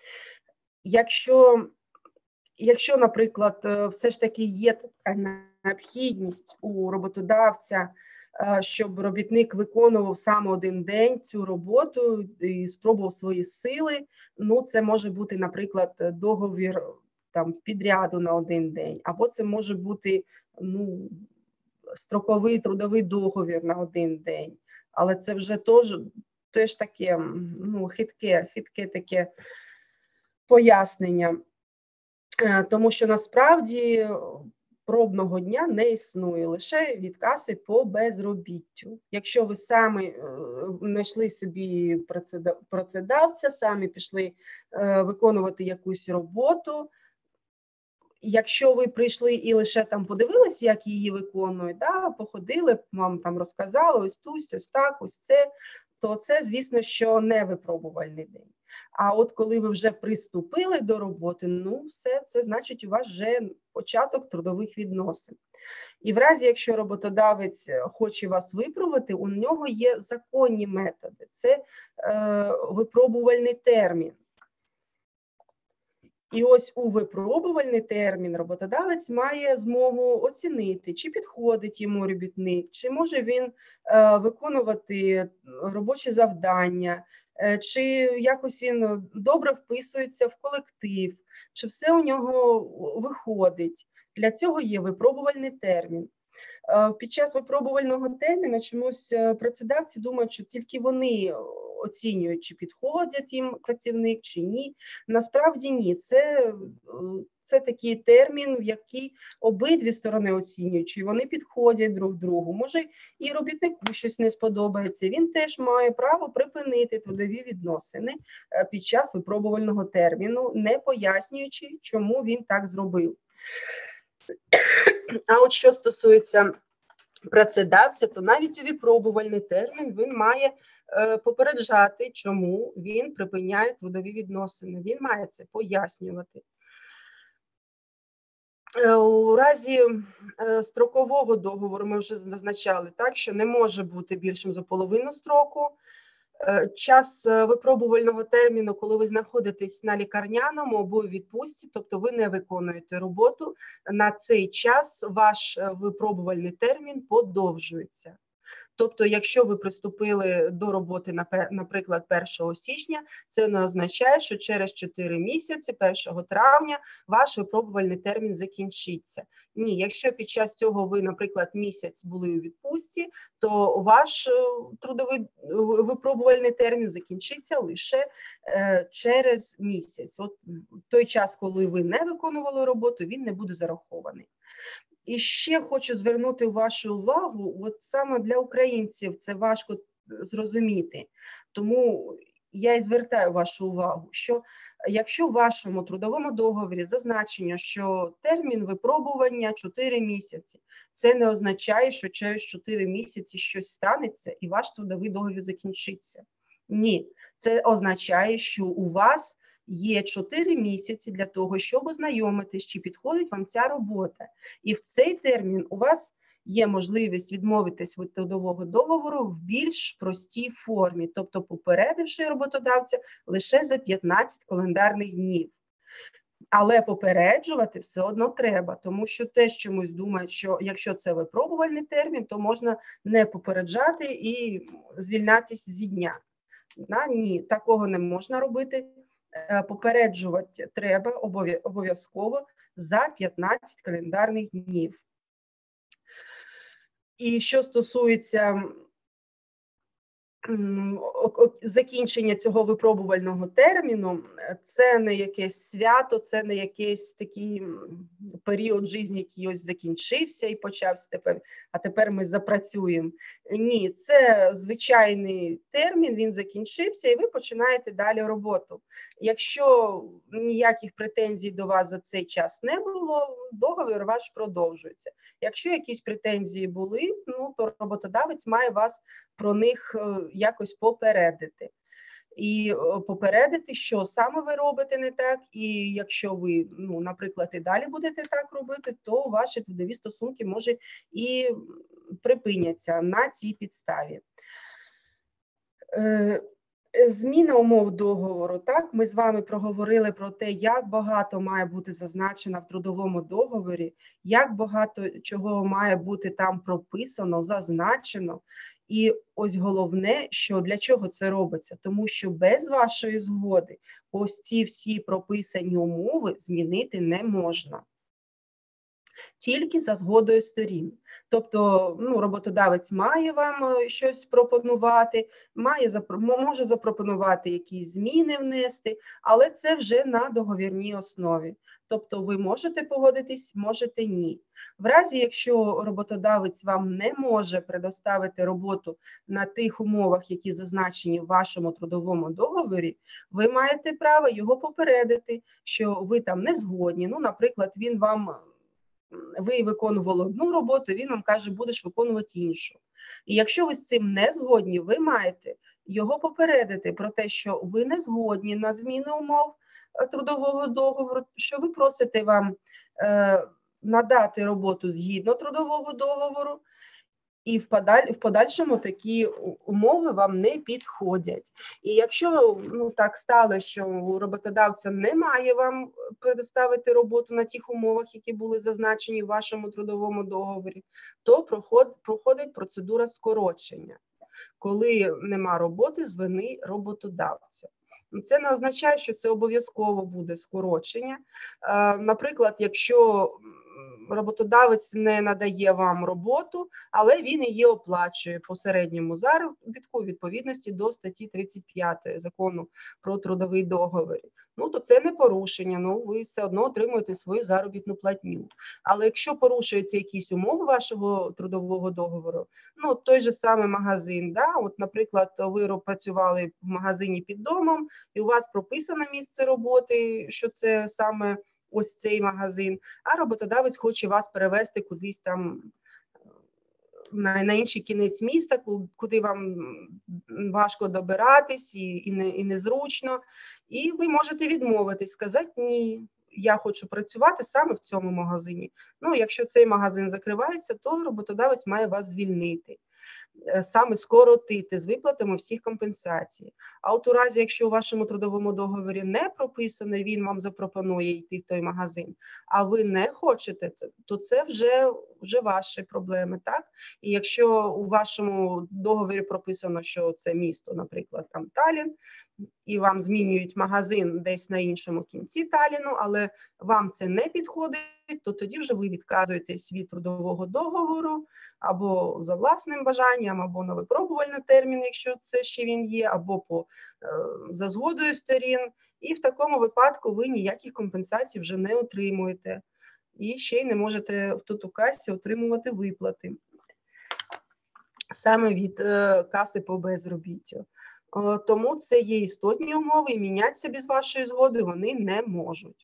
Якщо, якщо, наприклад, все ж таки є така необхідність у роботодавця, щоб робітник виконував саме один день цю роботу і спробував свої сили, ну це може бути, наприклад, договір там підряду на один день, або це може бути ну, строковий трудовий договір на один день. Але це вже теж, теж таке ну, хитке, хитке таке пояснення. Тому що насправді пробного дня не існує, лише від каси по безробіттю. Якщо ви самі знайшли собі працедавця, самі пішли виконувати якусь роботу, якщо ви прийшли і лише там подивилися, як її виконують, да, походили, вам там розказали, ось тут, ось так, ось це, то це, звісно, що не випробувальний день. А от коли ви вже приступили до роботи, ну все, це значить у вас вже початок трудових відносин. І в разі, якщо роботодавець хоче вас випробувати, у нього є законні методи. Це е, випробувальний термін. І ось у випробувальний термін роботодавець має змогу оцінити, чи підходить йому робітник, чи може він е, виконувати робочі завдання, е, чи якось він добре вписується в колектив, чи все у нього виходить. Для цього є випробувальний термін. Е, під час випробувального терміну чомусь працедавці думають, що тільки вони оцінюють, чи підходять їм працівник, чи ні. Насправді ні. Це, це такий термін, в який обидві сторони оцінюють, чи вони підходять друг другу. Може, і робітнику щось не сподобається. Він теж має право припинити трудові відносини під час випробувального терміну, не пояснюючи, чому він так зробив. А от що стосується працедавця, то навіть у випробувальний термін він має е, попереджати, чому він припиняє трудові відносини. Він має це пояснювати. Е, у разі е, строкового договору ми вже зазначали, так, що не може бути більшим за половину строку. Е, час е, випробувального терміну, коли ви знаходитесь на лікарняному або у відпустці, тобто ви не виконуєте роботу, на цей час ваш е, випробувальний термін подовжується. Тобто, якщо ви приступили до роботи, наприклад, першого січня, це не означає, що через чотири місяці, першого травня, ваш випробувальний термін закінчиться. Ні, якщо під час цього ви, наприклад, місяць були у відпустці, то ваш трудовий випробувальний термін закінчиться лише е, через місяць. От той час, коли ви не виконували роботу, він не буде зарахований. І ще хочу звернути вашу увагу, от саме для українців це важко зрозуміти, тому я і звертаю вашу увагу, що якщо в вашому трудовому договорі зазначено, що термін випробування чотири місяці, це не означає, що через чотири місяці щось станеться і ваш трудовий договір закінчиться. Ні, це означає, що у вас є чотири місяці для того, щоб ознайомитись, чи підходить вам ця робота. І в цей термін у вас є можливість відмовитись від трудового договору в більш простій формі, тобто попередивши роботодавця лише за п'ятнадцять календарних днів. Але попереджувати все одно треба, тому що теж чомусь думають, що якщо це випробувальний термін, то можна не попереджати і звільнятися зі дня. Ні, такого не можна робити. Попереджувати треба обов'язково за п'ятнадцять календарних днів. І що стосується закінчення цього випробувального терміну, це не якесь свято, це не якийсь такий період життя, який ось закінчився і почався тепер, а тепер ми запрацюємо. Ні, це звичайний термін, він закінчився і ви починаєте далі роботу. Якщо ніяких претензій до вас за цей час не було, договір ваш продовжується. Якщо якісь претензії були, ну, то роботодавець має вас про них якось попередити. І попередити, що саме ви робите не так, і якщо ви, ну, наприклад, і далі будете так робити, то ваші трудові стосунки, може, і припиняться на цій підставі. Зміна умов договору. Так, ми з вами проговорили про те, як багато має бути зазначено в трудовому договорі, як багато чого має бути там прописано, зазначено. І ось головне, що для чого це робиться, тому що без вашої згоди ось ці всі прописані умови змінити не можна. Тільки за згодою сторін. Тобто, ну, роботодавець має вам щось пропонувати, має, може запропонувати якісь зміни внести, але це вже на договірній основі. Тобто ви можете погодитись, можете ні. В разі, якщо роботодавець вам не може предоставити роботу на тих умовах, які зазначені в вашому трудовому договорі, ви маєте право його попередити, що ви там не згодні. Ну, наприклад, він вам... ви виконували одну роботу, він вам каже, будеш виконувати іншу. І якщо ви з цим не згодні, ви маєте його попередити про те, що ви не згодні на зміну умов трудового договору, що ви просите вам е, надати роботу згідно трудового договору, і в, подаль, в подальшому такі умови вам не підходять. І якщо, ну, так стало, що у роботодавця немає вам предоставити роботу на тих умовах, які були зазначені в вашому трудовому договорі, то проход, проходить процедура скорочення, коли нема роботи з вини роботодавця. Це не означає, що це обов'язково буде скорочення. Наприклад, якщо роботодавець не надає вам роботу, але він її оплачує по середньому заробітку у відповідності до статті тридцять п'ятої Закону про трудовий договір. Ну, то це не порушення, ну, ви все одно отримуєте свою заробітну платню. Але якщо порушуються якісь умови вашого трудового договору, ну, той же самий магазин, да, от, наприклад, ви працювали в магазині під домом, і у вас прописано місце роботи, що це саме ось цей магазин, а роботодавець хоче вас перевести кудись там на, на інший кінець міста, куди вам важко добиратись і, і, не, і незручно. І ви можете відмовитись, сказати ні, я хочу працювати саме в цьому магазині. Ну, якщо цей магазин закривається, то роботодавець має вас звільнити, саме скоротити з виплатами всіх компенсацій. А от у разі, якщо у вашому трудовому договорі не прописано, він вам запропонує йти в той магазин, а ви не хочете це, то це вже, вже ваші проблеми, так? І якщо у вашому договорі прописано, що це місто, наприклад, там Таллін, і вам змінюють магазин десь на іншому кінці Талліну, але вам це не підходить, то тоді вже ви відказуєтесь від трудового договору або за власним бажанням, або на випробувальний термін, якщо це ще він є, або по, е, за згодою сторін. І в такому випадку ви ніяких компенсацій вже не отримуєте. І ще й не можете в тут у касі отримувати виплати саме від е, каси по безробіттю. Е, тому це є істотні умови, і мінятися без вашої згоди вони не можуть.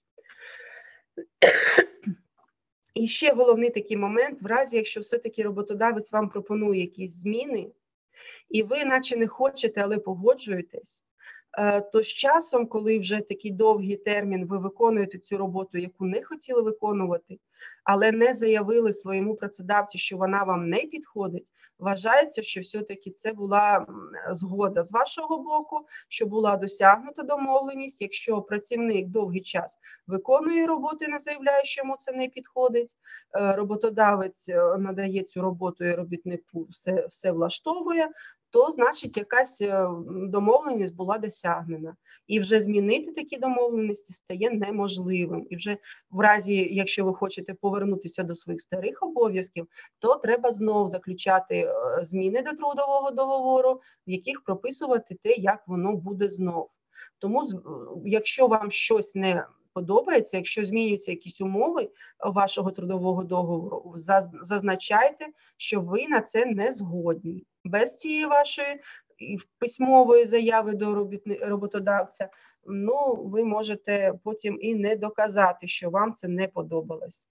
І ще головний такий момент, в разі, якщо все-таки роботодавець вам пропонує якісь зміни, і ви наче не хочете, але погоджуєтесь, то з часом, коли вже такий довгий термін ви виконуєте цю роботу, яку не хотіли виконувати, але не заявили своєму працедавцю, що вона вам не підходить, вважається, що все-таки це була згода з вашого боку, що була досягнута домовленість. Якщо працівник довгий час виконує роботу і не заявляє, що йому це не підходить, роботодавець надає цю роботу і робітнику все, все влаштовує, то, значить, якась домовленість була досягнена. І вже змінити такі домовленості стає неможливим. І вже в разі, якщо ви хочете повернутися до своїх старих обов'язків, то треба знов заключати зміни до трудового договору, в яких прописувати те, як воно буде знов. Тому, якщо вам щось не подобається, якщо змінюються якісь умови вашого трудового договору, зазначайте, що ви на це не згодні. Без цієї вашої письмової заяви до роботодавця, ну, ви можете потім і не доказати, що вам це не подобалось.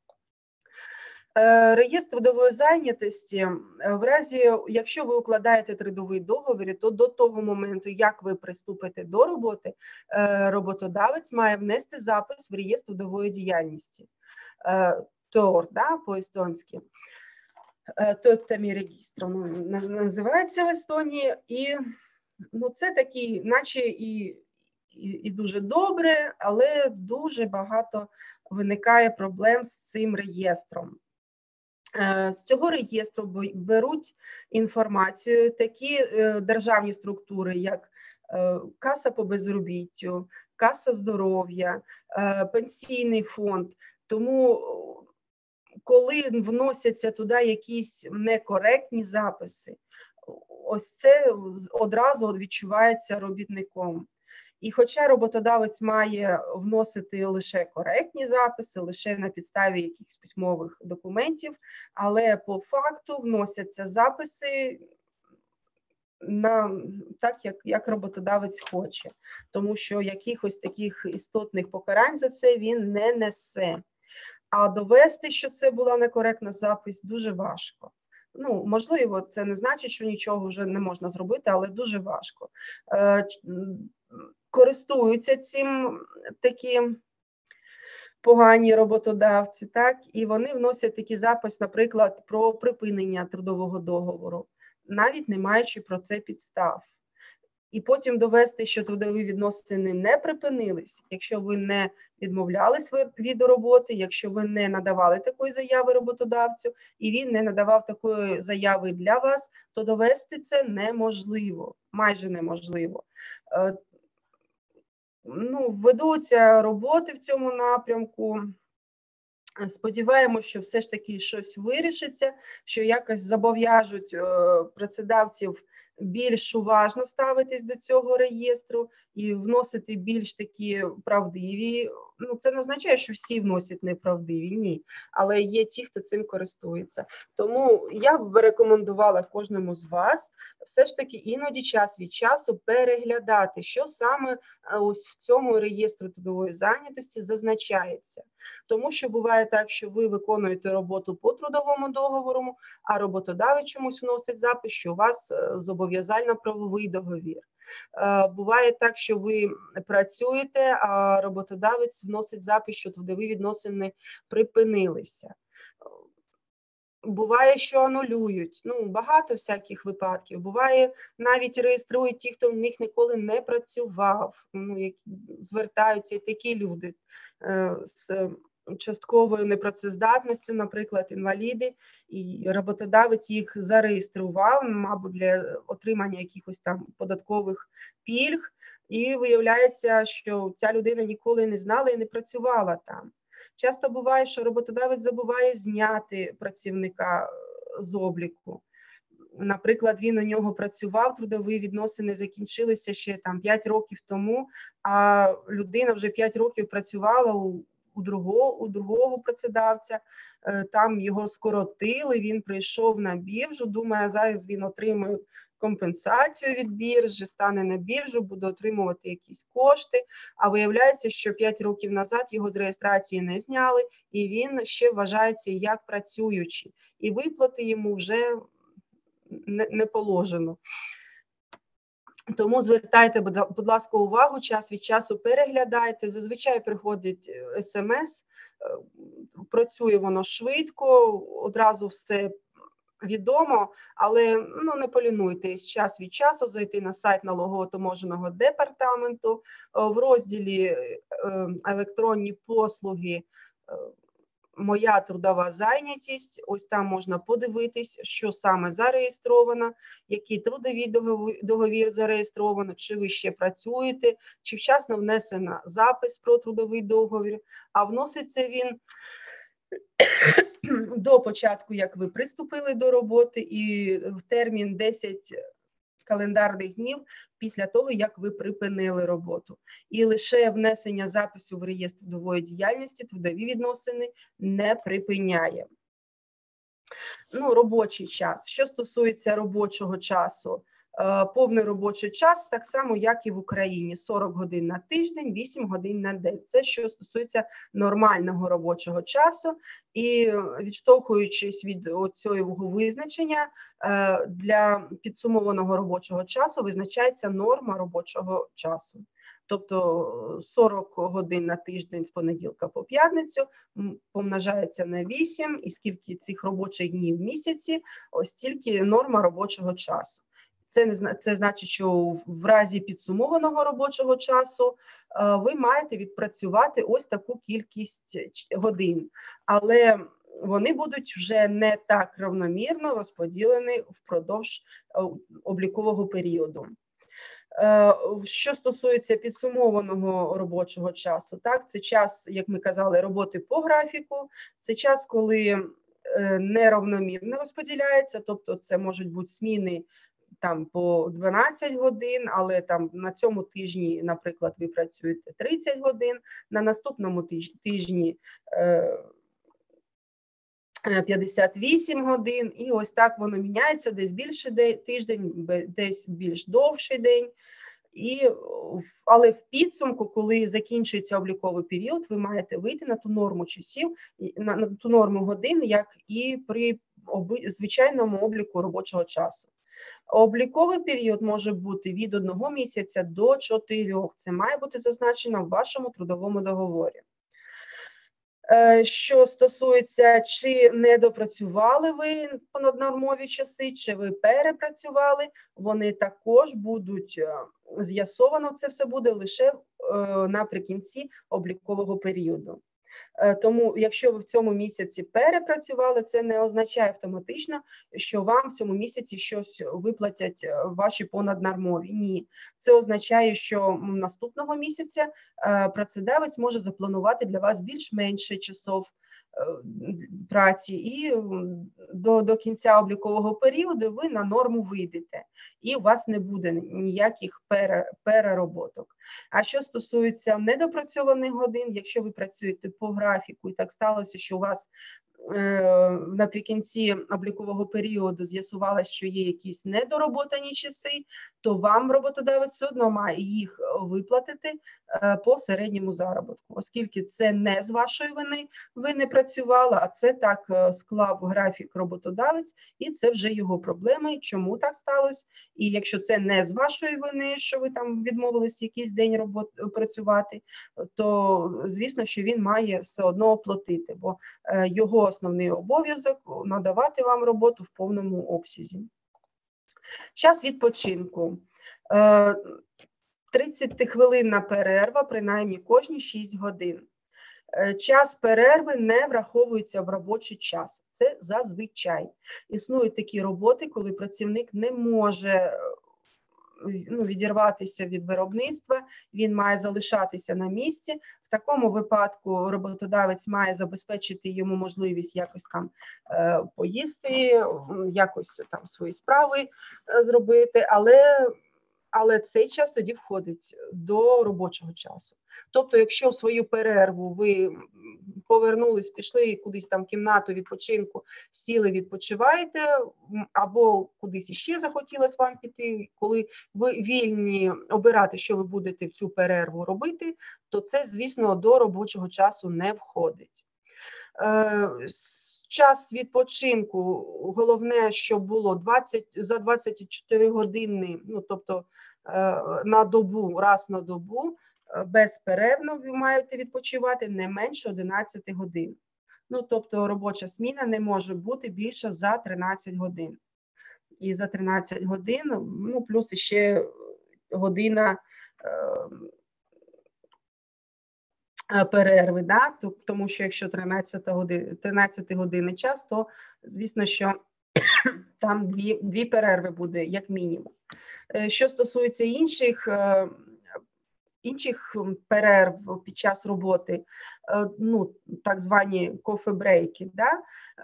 Реєстр трудової зайнятості, в разі, якщо ви укладаєте трудовий договір, то до того моменту, як ви приступите до роботи, роботодавець має внести запис в реєстр трудової діяльності. ТОР, да, по-естонськи. Тотемі регістр, ну, називається в Естонії. І ну, це такий, наче і, і, і дуже добре, але дуже багато виникає проблем з цим реєстром. З цього реєстру беруть інформацію такі державні структури, як каса по безробіттю, каса здоров'я, пенсійний фонд. Тому, коли вносяться туди якісь некоректні записи, ось це одразу відчувається робітником. І хоча роботодавець має вносити лише коректні записи, лише на підставі якихось письмових документів, але по факту вносяться записи на, так, як, як роботодавець хоче. Тому що якихось таких істотних покарань за це він не несе. А довести, що це була некоректна запис, дуже важко. Ну, можливо, це не значить, що нічого вже не можна зробити, але дуже важко. Користуються цим такі погані роботодавці, так, і вони вносять такий запис, наприклад, про припинення трудового договору, навіть не маючи про це підстав. І потім довести, що трудові відносини не припинились, якщо ви не відмовлялись від роботи, якщо ви не надавали такої заяви роботодавцю, і він не надавав такої заяви для вас, то довести це неможливо, майже неможливо. Ну, ведуться роботи в цьому напрямку. Сподіваємося, що все ж таки щось вирішиться, що якось зобов'яжуть працедавців більш уважно ставитись до цього реєстру і вносити більш такі правдиві. Ну, це не означає, що всі вносять неправдиві, ні. Але є ті, хто цим користується. Тому я б рекомендувала кожному з вас все ж таки іноді час від часу переглядати, що саме ось в цьому реєстрі трудової зайнятості зазначається. Тому що буває так, що ви виконуєте роботу по трудовому договору, а роботодавець чомусь вносить запис, що у вас зобов'язально-правовий договір. Буває так, що ви працюєте, а роботодавець вносить запис, що трудові відносини припинилися. Буває, що анулюють, ну, багато всяких випадків. Буває, навіть реєструють ті, хто в них ніколи не працював, ну, які звертаються і такі люди е, з частковою непрацездатністю, наприклад, інваліди, і роботодавець їх зареєстрував, мабуть, для отримання якихось там податкових пільг, і виявляється, що ця людина ніколи не знала і не працювала там. Часто буває, що роботодавець забуває зняти працівника з обліку. Наприклад, він у нього працював, трудові відносини закінчилися ще там п'ять років тому, а людина вже п'ять років працювала у, у, другого, у другого працедавця, там його скоротили, він прийшов на біржу, думає, зараз він отримує компенсацію від біржі, стане на біржу, буде отримувати якісь кошти, а виявляється, що п'ять років назад його з реєстрації не зняли, і він ще вважається як працюючий, і виплати йому вже не, не положено. Тому звертайте, будь ласка, увагу, час від часу переглядайте, зазвичай приходить смс, працює воно швидко, одразу все відомо, але ну, не полінуйтесь час від часу зайти на сайт налогово-таможенного департаменту, в розділі електронні послуги «Моя трудова зайнятість», ось там можна подивитись, що саме зареєстровано, який трудовий договір зареєстровано, чи ви ще працюєте, чи вчасно внесено запис про трудовий договір, а вноситься він до початку, як ви приступили до роботи, і в термін десять календарних днів після того, як ви припинили роботу. І лише внесення запису в реєстр трудової діяльності трудові відносини не припиняє. Ну, робочий час. Що стосується робочого часу, повний робочий час так само, як і в Україні. сорок годин на тиждень, вісім годин на день. Це що стосується нормального робочого часу. І відштовхуючись від цього визначення, для підсумованого робочого часу визначається норма робочого часу. Тобто сорок годин на тиждень з понеділка по п'ятницю помножається на вісім, і скільки цих робочих днів в місяці, ось стільки норма робочого часу. Це, не, це значить, що в разі підсумованого робочого часу ви маєте відпрацювати ось таку кількість годин. Але вони будуть вже не так рівномірно розподілені впродовж облікового періоду. Що стосується підсумованого робочого часу, так, це час, як ми казали, роботи по графіку, це час, коли нерівномірно розподіляється, тобто це можуть бути зміни там по дванадцять годин, але там на цьому тижні, наприклад, ви працюєте тридцять годин, на наступному тижні п'ятдесят вісім годин, і ось так воно міняється, десь більше тиждень, десь більш довший день. І, але в підсумку, коли закінчується обліковий період, ви маєте вийти на ту норму часів, на, на ту норму годин, як і при оби, звичайному обліку робочого часу. Обліковий період може бути від одного місяця до чотирьох. Це має бути зазначено в вашому трудовому договорі. Що стосується, чи не допрацювали ви понаднормові часи, чи ви перепрацювали, вони також будуть з'ясовано, це все буде лише наприкінці облікового періоду. Тому, якщо ви в цьому місяці перепрацювали, це не означає автоматично, що вам в цьому місяці щось виплатять ваші понаднормові. Ні. Це означає, що наступного місяця працедавець може запланувати для вас більш-менше часов праці, і до, до кінця облікового періоду ви на норму вийдете, і у вас не буде ніяких пере, перероботок. А що стосується недопрацьованих годин, якщо ви працюєте по графіку, і так сталося, що у вас наприкінці облікового періоду з'ясувалося, що є якісь недороботані часи, то вам роботодавець все одно має їх виплатити по середньому заробітку, оскільки це не з вашої вини, ви не працювали, а це так склав графік роботодавець, і це вже його проблеми, чому так сталося. І якщо це не з вашої вини, що ви там відмовились якийсь день робот... працювати, то звісно, що він має все одно оплатити, бо його основний обов'язок – надавати вам роботу в повному обсязі. Час відпочинку. тридцятихвилинна перерва, принаймні кожні шість годин. Час перерви не враховується в робочий час. Це зазвичай. Існують такі роботи, коли працівник не може ну, відірватися від виробництва, він має залишатися на місці. В такому випадку роботодавець має забезпечити йому можливість якось там е, поїсти, якось там свої справи е, зробити, але, але цей час тоді входить до робочого часу. Тобто, якщо в свою перерву ви повернулись, пішли кудись там в кімнату відпочинку, сіли, відпочиваєте, або кудись іще захотілося вам піти, коли ви вільні обирати, що ви будете в цю перерву робити, то це, звісно, до робочого часу не входить. Час відпочинку, головне, щоб було двадцять, за двадцять чотири години, ну, тобто на добу, раз на добу, безперервно ви маєте відпочивати не менше одинадцяти годин. Ну, тобто робоча зміна не може бути більше за тринадцять годин. І за тринадцять годин, ну, плюс ще година е, перерви, да? Тому що якщо тринадцята година, тринадцять годинний час, то, звісно, що там дві, дві перерви буде, як мінімум. Що стосується інших інших перерв під час роботи, ну, так звані кофе-брейки, да?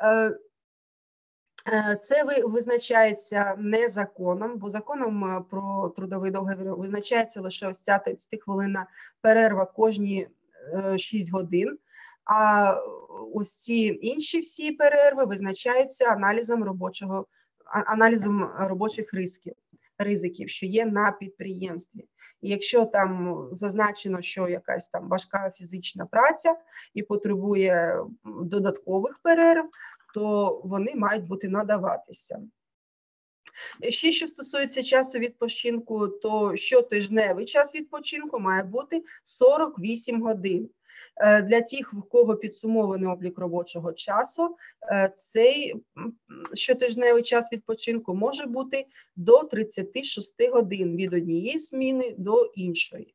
Це визначається не законом, бо законом про трудовий договір визначається лише ось ця тридцятихвилинна перерва кожні шість годин, а ось ці інші всі перерви визначаються аналізом робочого, аналізом робочих ризиків, ризиків, що є на підприємстві. І якщо там зазначено, що якась там важка фізична праця і потребує додаткових перерв, то вони мають бути надаватися. Ще, що стосується часу відпочинку, то щотижневий час відпочинку має бути сорок вісім годин. Для тих, в кого підсумований облік робочого часу, цей щотижневий час відпочинку може бути до тридцяти шести годин від однієї зміни до іншої.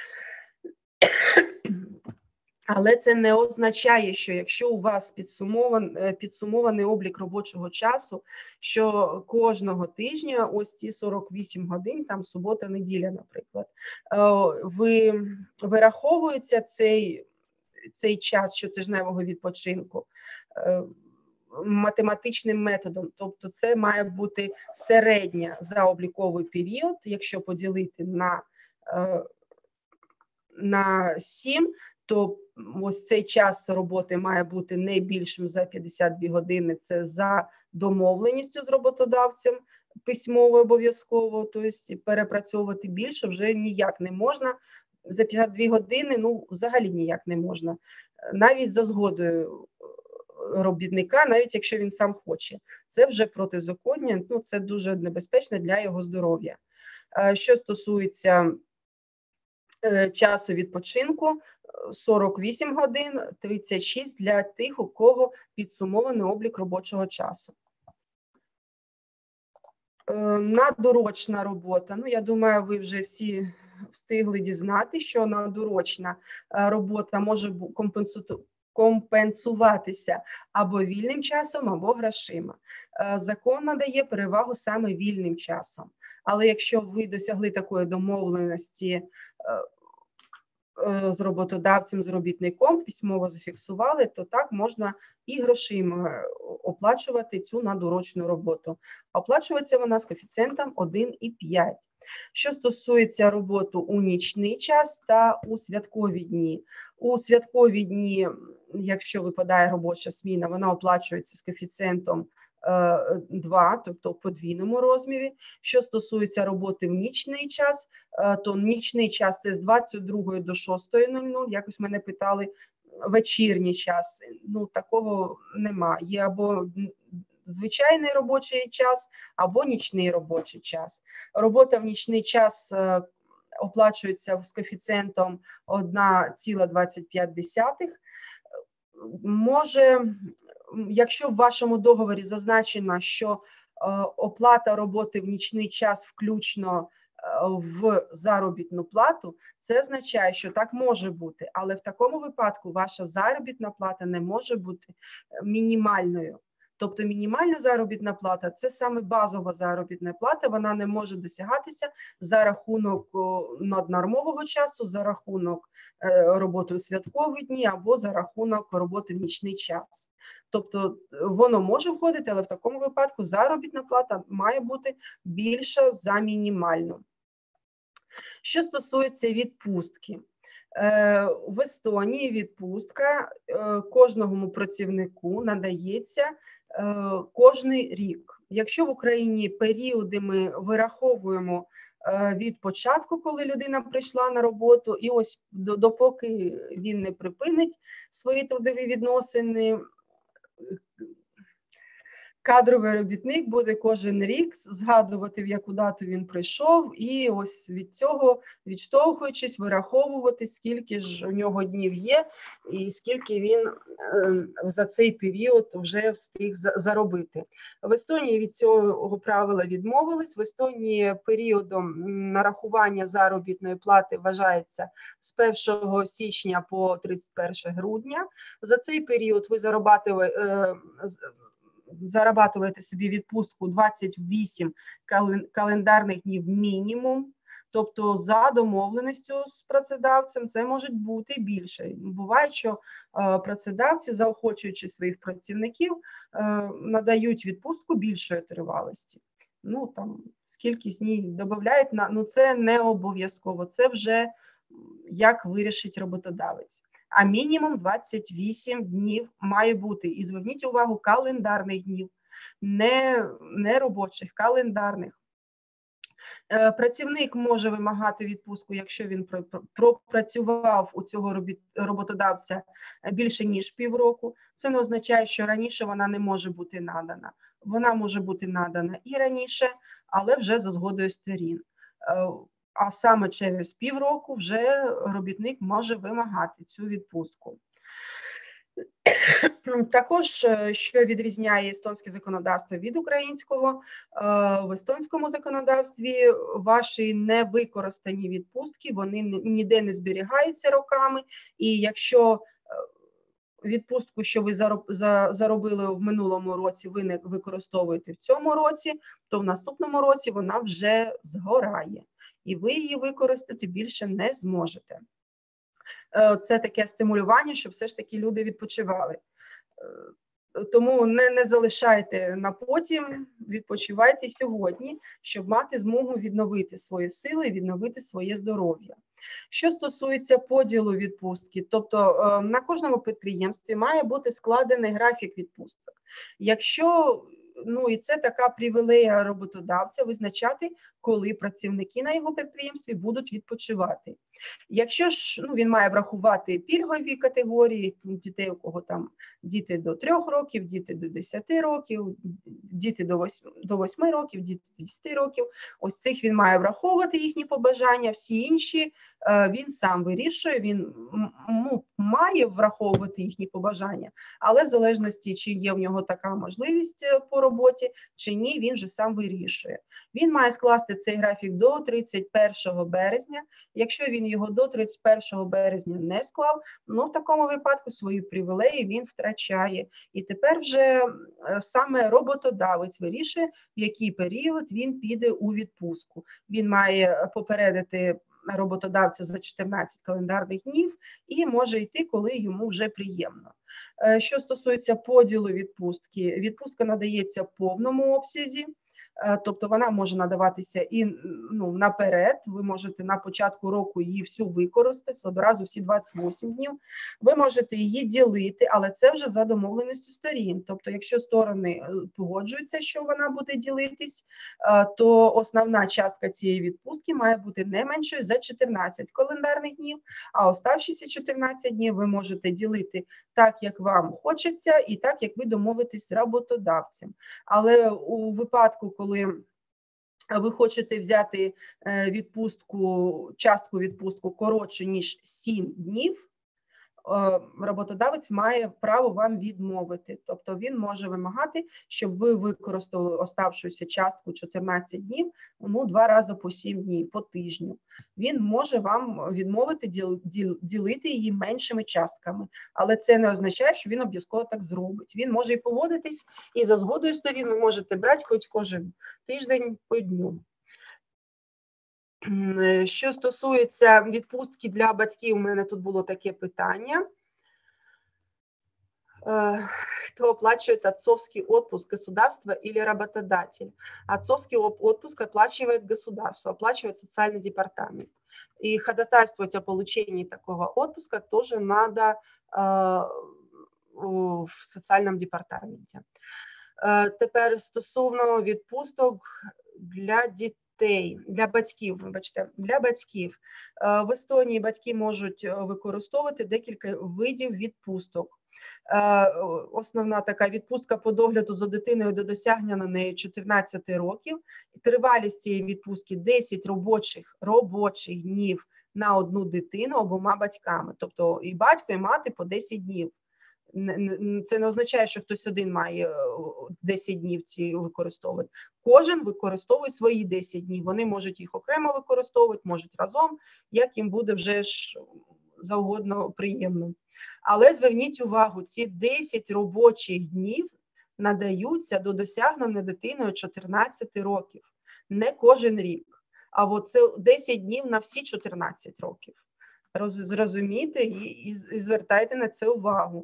Але це не означає, що якщо у вас підсумований, підсумований облік робочого часу, що кожного тижня ось ці сорок вісім годин, там субота-неділя, наприклад, ви, вираховується цей, цей час щотижневого відпочинку математичним методом. Тобто це має бути середня заобліковий період, якщо поділити на, на сім, то ось цей час роботи має бути не більшим за п'ятдесят дві години, це за домовленістю з роботодавцем, письмово обов'язково, тобто перепрацьовувати більше вже ніяк не можна. За п'ятдесят дві години, ну, взагалі ніяк не можна. Навіть за згодою робітника, навіть якщо він сам хоче. Це вже протизаконня, ну, це дуже небезпечно для його здоров'я. Що стосується часу відпочинку, сорок вісім годин, тридцять шість для тих, у кого підсумований облік робочого часу. Надурочна робота. Ну, я думаю, ви вже всі встигли дізнати, що надурочна робота може компенсуватися або вільним часом, або грошима. Закон надає перевагу саме вільним часом. Але якщо ви досягли такої домовленості з роботодавцем, з робітником письмово зафіксували, то так можна і грошима оплачувати цю надурочну роботу. Оплачується вона з коефіцієнтом один цілих п'ять. Що стосується роботи у нічний час та у святкові дні. У святкові дні, якщо випадає робоча зміна, вона оплачується з коефіцієнтом два, тобто в подвійному розмірі. Що стосується роботи в нічний час, то нічний час – це з двадцять другої до шостої нуль нуль, якось мене питали, вечірній час, ну такого нема, є або звичайний робочий час, або нічний робочий час. Робота в нічний час оплачується з коефіцієнтом один цілих двадцять п'ять десятих. Може, якщо в вашому договорі зазначено, що оплата роботи в нічний час включно в заробітну плату, це означає, що так може бути, але в такому випадку ваша заробітна плата не може бути мінімальною. Тобто мінімальна заробітна плата – це саме базова заробітна плата, вона не може досягатися за рахунок наднормового часу, за рахунок роботи у святкові дні або за рахунок роботи в нічний час. Тобто воно може входити, але в такому випадку заробітна плата має бути більша за мінімальну. Що стосується відпустки. В Естонії відпустка кожному працівнику надається кожний рік. Якщо в Україні періоди ми вираховуємо від початку, коли людина прийшла на роботу, і ось допоки він не припинить свої трудові відносини, кадровий робітник буде кожен рік згадувати, в яку дату він прийшов, і ось від цього, відштовхуючись, вираховувати, скільки ж у нього днів є, і скільки він за цей період вже встиг заробити. В Естонії від цього правила відмовились. В Естонії періодом нарахування заробітної плати вважається з першого січня по тридцять перше грудня. За цей період ви зарабатуєте зарабатуєте собі відпустку двадцять вісім календарних днів мінімум, тобто за домовленістю з працедавцем це може бути більше. Буває, що працедавці, заохочуючи своїх працівників, надають відпустку більшої тривалості. Ну, там, скільки з ній додають, ну це не обов'язково, це вже як вирішить роботодавець. А мінімум двадцять вісім днів має бути. І зверніть увагу, календарних днів, не, не робочих, календарних. Працівник може вимагати відпустку, якщо він пропрацював у цього роботодавця більше, ніж півроку. Це не означає, що раніше вона не може бути надана. Вона може бути надана і раніше, але вже за згодою сторін. А саме через півроку вже робітник може вимагати цю відпустку. Також, що відрізняє естонське законодавство від українського, в естонському законодавстві ваші невикористані відпустки, вони ніде не зберігаються роками, і якщо відпустку, що ви заробили в минулому році, ви не використовуєте в цьому році, то в наступному році вона вже згорає. І ви її використати більше не зможете. Це таке стимулювання, щоб все ж таки люди відпочивали. Тому не, не залишайте на потім, відпочивайте сьогодні, щоб мати змогу відновити свої сили, відновити своє здоров'я. Що стосується поділу відпустки, тобто на кожному підприємстві має бути складений графік відпусток. Якщо Ну і це така привілея роботодавця визначати, коли працівники на його підприємстві будуть відпочивати. Якщо ж ну, він має врахувати пільгові категорії, дітей, у кого там діти до трьох років, діти до десяти років, діти до восьми років, діти до десяти років, ось цих він має враховувати їхні побажання, всі інші він сам вирішує, він ну, має враховувати їхні побажання, але в залежності, чи є в нього така можливість по роботі, чи ні, він же сам вирішує. Він має скласти цей графік до тридцять першого березня. Якщо він його до тридцять першого березня не склав, ну в такому випадку свої привілеї він втрачає. І тепер вже саме роботодавець вирішує, в який період він піде у відпустку. Він має попередити роботодавця за чотирнадцять календарних днів і може йти, коли йому вже приємно. Що стосується поділу відпустки, відпустка надається в повному обсязі, тобто вона може надаватися і ну, наперед, ви можете на початку року її всю використати, одразу всі двадцять вісім днів, ви можете її ділити, але це вже за домовленістю сторін, тобто якщо сторони погоджуються, що вона буде ділитись, то основна частка цієї відпустки має бути не меншою за чотирнадцять календарних днів, а оставшіся чотирнадцять днів ви можете ділити так, як вам хочеться, і так, як ви домовитесь з роботодавцем. Але у випадку, коли ви хочете взяти відпустку, частку відпустку коротше, ніж сім днів, роботодавець має право вам відмовити. Тобто він може вимагати, щоб ви використали оставшуюся частку чотирнадцять днів, ну, два рази по сім днів, по тижню. Він може вам відмовити діл, діл, ділити її меншими частками, але це не означає, що він обов'язково так зробить. Він може і поводитись, і за згодою сторін ви можете брати хоч кожен тиждень по дню. Що стосується відпустки для батьків, у мене тут було таке питання. Кто оплачивает отцовский отпуск, государство или работодатель? Отцовский отпуск оплачивает государство, оплачивает социальный департамент. И ходатайствовать о получении такого отпуска тоже надо э, в соціальному департаменті. Э, тепер стосовно відпусток для дітей. Для батьків, вибачте, для батьків. В Естонії батьки можуть використовувати декілька видів відпусток. Основна така відпустка по догляду за дитиною до досягнення на неї чотирнадцяти років. Тривалість цієї відпустки десять робочих, робочих днів на одну дитину обома батьками. Тобто і батько, і мати по десять днів. Це не означає, що хтось один має десять днів ці використовувати. Кожен використовує свої десять днів. Вони можуть їх окремо використовувати, можуть разом, як їм буде вже ж завгодно приємно. Але зверніть увагу, ці десять робочих днів надаються до досягнення дитиною чотирнадцяти років. Не кожен рік, а от це десять днів на всі чотирнадцять років. Зрозумійте і, і, і звертайте на це увагу.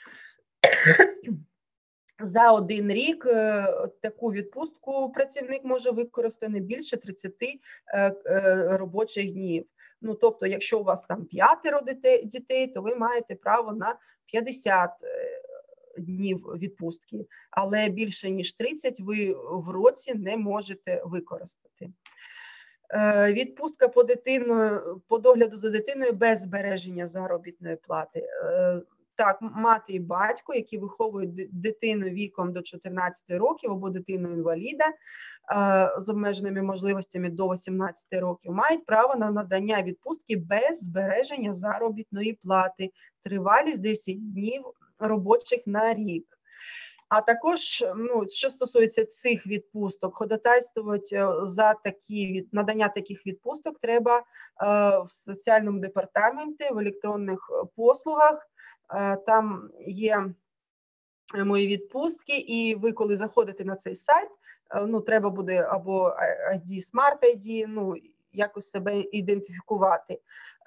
За один рік таку відпустку працівник може використати не більше тридцяти робочих днів. Ну, тобто, якщо у вас там п'ятеро дітей, то ви маєте право на п'ятдесят днів відпустки, але більше ніж тридцять ви в році не можете використати. Відпустка по дитиною, по догляду за дитиною без збереження заробітної плати. Так, мати і батько, які виховують дитину віком до чотирнадцяти років або дитину-інваліда з обмеженими можливостями до вісімнадцяти років, мають право на надання відпустки без збереження заробітної плати, тривалість десять днів робочих на рік. А також, ну, що стосується цих відпусток, ходатайствувати за такі, надання таких відпусток треба е, в соціальному департаменті, в електронних послугах. Е, там є мої відпустки, і ви, коли заходите на цей сайт, е, ну, треба буде або ай ді, Smart ай ді, ну, якось себе ідентифікувати,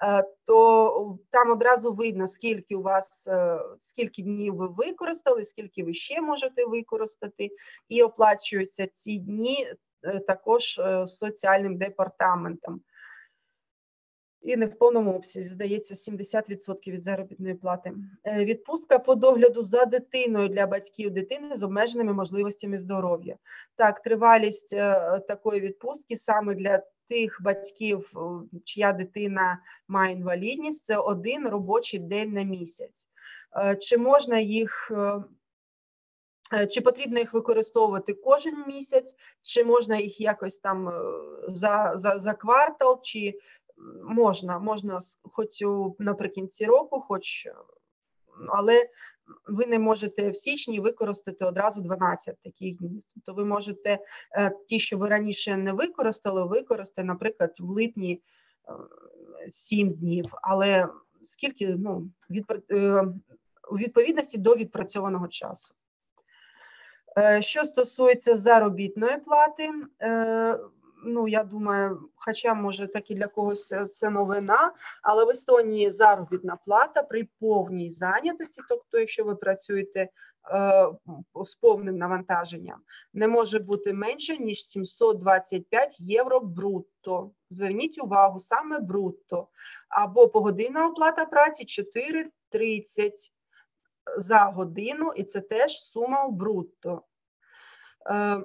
то там одразу видно, скільки у вас, скільки днів ви використали, скільки ви ще можете використати, і оплачуються ці дні також соціальним департаментом. І не в повному обсязі, здається, сімдесят відсотків від заробітної плати. Відпустка по догляду за дитиною для батьків дитини з обмеженими можливостями здоров'я. Так, тривалість такої відпустки саме для тих батьків, чия дитина має інвалідність, це один робочий день на місяць. Чи можна їх, чи потрібно їх використовувати кожен місяць, чи можна їх якось там за, за, за квартал, чи можна, можна хоч наприкінці року, хоч, але ви не можете в січні використати одразу дванадцять таких днів. Тобто ви можете ті, що ви раніше не використали, використати, наприклад, в липні сім днів, але скільки, ну, від, у відповідності до відпрацьованого часу. Що стосується заробітної плати, ну, я думаю, хоча, може, так і для когось це новина, але в Естонії заробітна плата при повній зайнятості, тобто, якщо ви працюєте е, з повним навантаженням, не може бути менше, ніж сімсот двадцять п'ять євро брутто. Зверніть увагу, саме брутто. Або погодинна оплата праці чотири тридцять за годину, і це теж сума брутто. Е,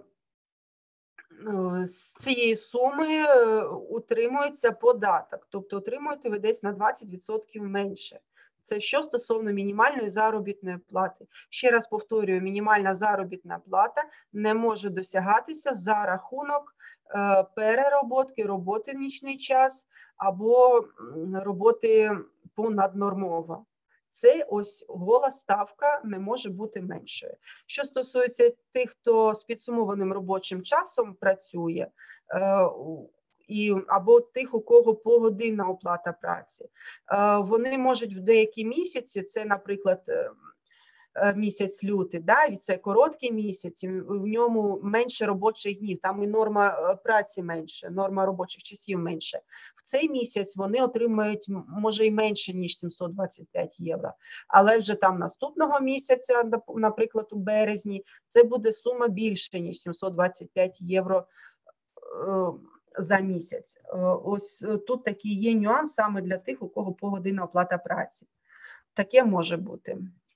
З цієї суми утримується податок, тобто отримуєте ви десь на двадцять відсотків менше. Це що стосовно мінімальної заробітної плати. Ще раз повторюю, мінімальна заробітна плата не може досягатися за рахунок перероботки, роботи в нічний час або роботи понаднормово. Це ось гола ставка не може бути меншою. Що стосується тих, хто з підсумованим робочим часом працює, і, або тих, у кого погодинна оплата праці, вони можуть в деякі місяці, це, наприклад, місяць лютий, да, це короткий місяць, в ньому менше робочих днів, там і норма праці менше, норма робочих часів менше. В цей місяць вони отримають, може, і менше, ніж сімсот двадцять п'ять євро. Але вже там наступного місяця, наприклад, у березні, це буде сума більше, ніж сімсот двадцять п'ять євро за місяць. Ось тут такий є нюанс саме для тих, у кого погодинна оплата праці. Таке може бути.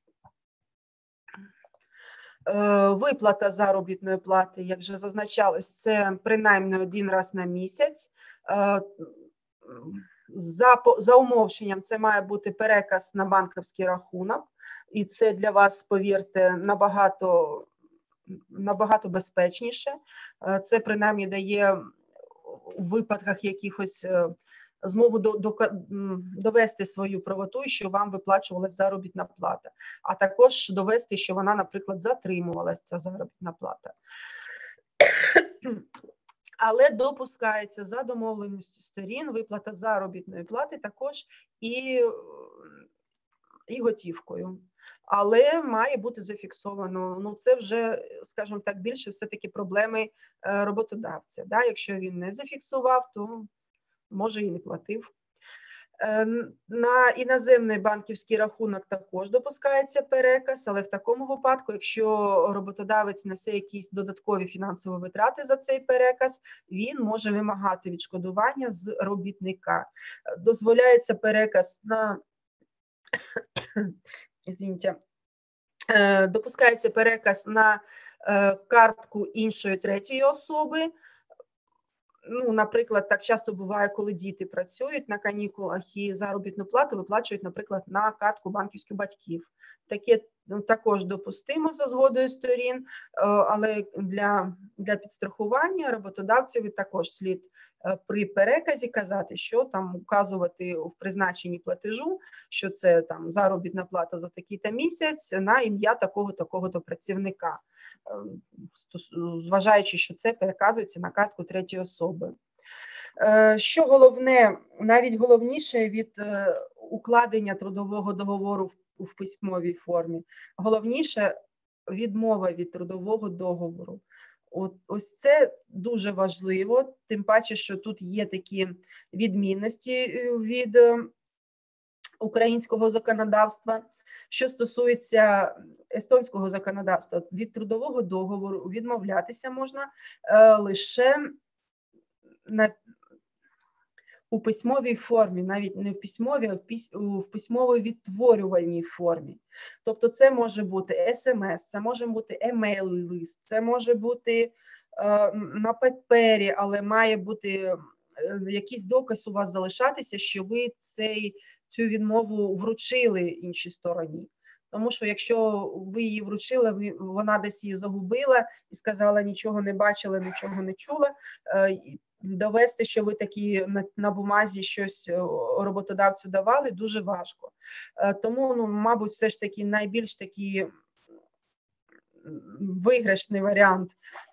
Виплата заробітної плати, як вже зазначалось, це принаймні один раз на місяць. За, за умовченням це має бути переказ на банківський рахунок, і це для вас, повірте, набагато, набагато безпечніше. Це принаймні дає у випадках якихось змогу до, до, довести свою правоту, що вам виплачувалася заробітна плата, а також довести, що вона, наприклад, затримувалася, ця заробітна плата. Але допускається за домовленістю сторін виплата заробітної плати також і, і готівкою. Але має бути зафіксовано, ну це вже, скажімо так, більше все-таки проблеми роботодавця. Да? Якщо він не зафіксував, то може і не платив. На іноземний банківський рахунок також допускається переказ, але в такому випадку, якщо роботодавець несе якісь додаткові фінансові витрати за цей переказ, він може вимагати відшкодування з робітника. Дозволяється переказ на Извините. Допускається переказ на картку іншої третьої особи. Ну, наприклад, так часто буває, коли діти працюють на канікулах і заробітну плату виплачують, наприклад, на картку банківських батьків. Таке також допустимо за згодою сторін, але для, для підстрахування роботодавцеві також слід при переказі казати, що там указувати в призначенні платежу, що це там заробітна плата за такий-то місяць на ім'я такого-такого-то працівника, зважаючи, що це переказується на картку третьої особи. Що головне, навіть головніше від укладення трудового договору в письмовій формі, головніше відмова від трудового договору. От, ось це дуже важливо, тим паче, що тут є такі відмінності від українського законодавства. Що стосується естонського законодавства, від трудового договору відмовлятися можна е, лише на, у письмовій формі, навіть не в письмовій, а в, пись, в письмовій відтворювальній формі. Тобто це може бути ес-ем-ес, це може бути емейл-лист, це може бути е, на папері, але має бути е, якийсь доказ у вас залишатися, що ви цей цю відмову вручили іншій стороні. Тому що якщо ви її вручили, вона десь її загубила і сказала, нічого не бачила, нічого не чула, довести, що ви такі на, на бумазі щось роботодавцю давали, дуже важко. Тому, ну, мабуть, все ж таки найбільш такий виграшний варіант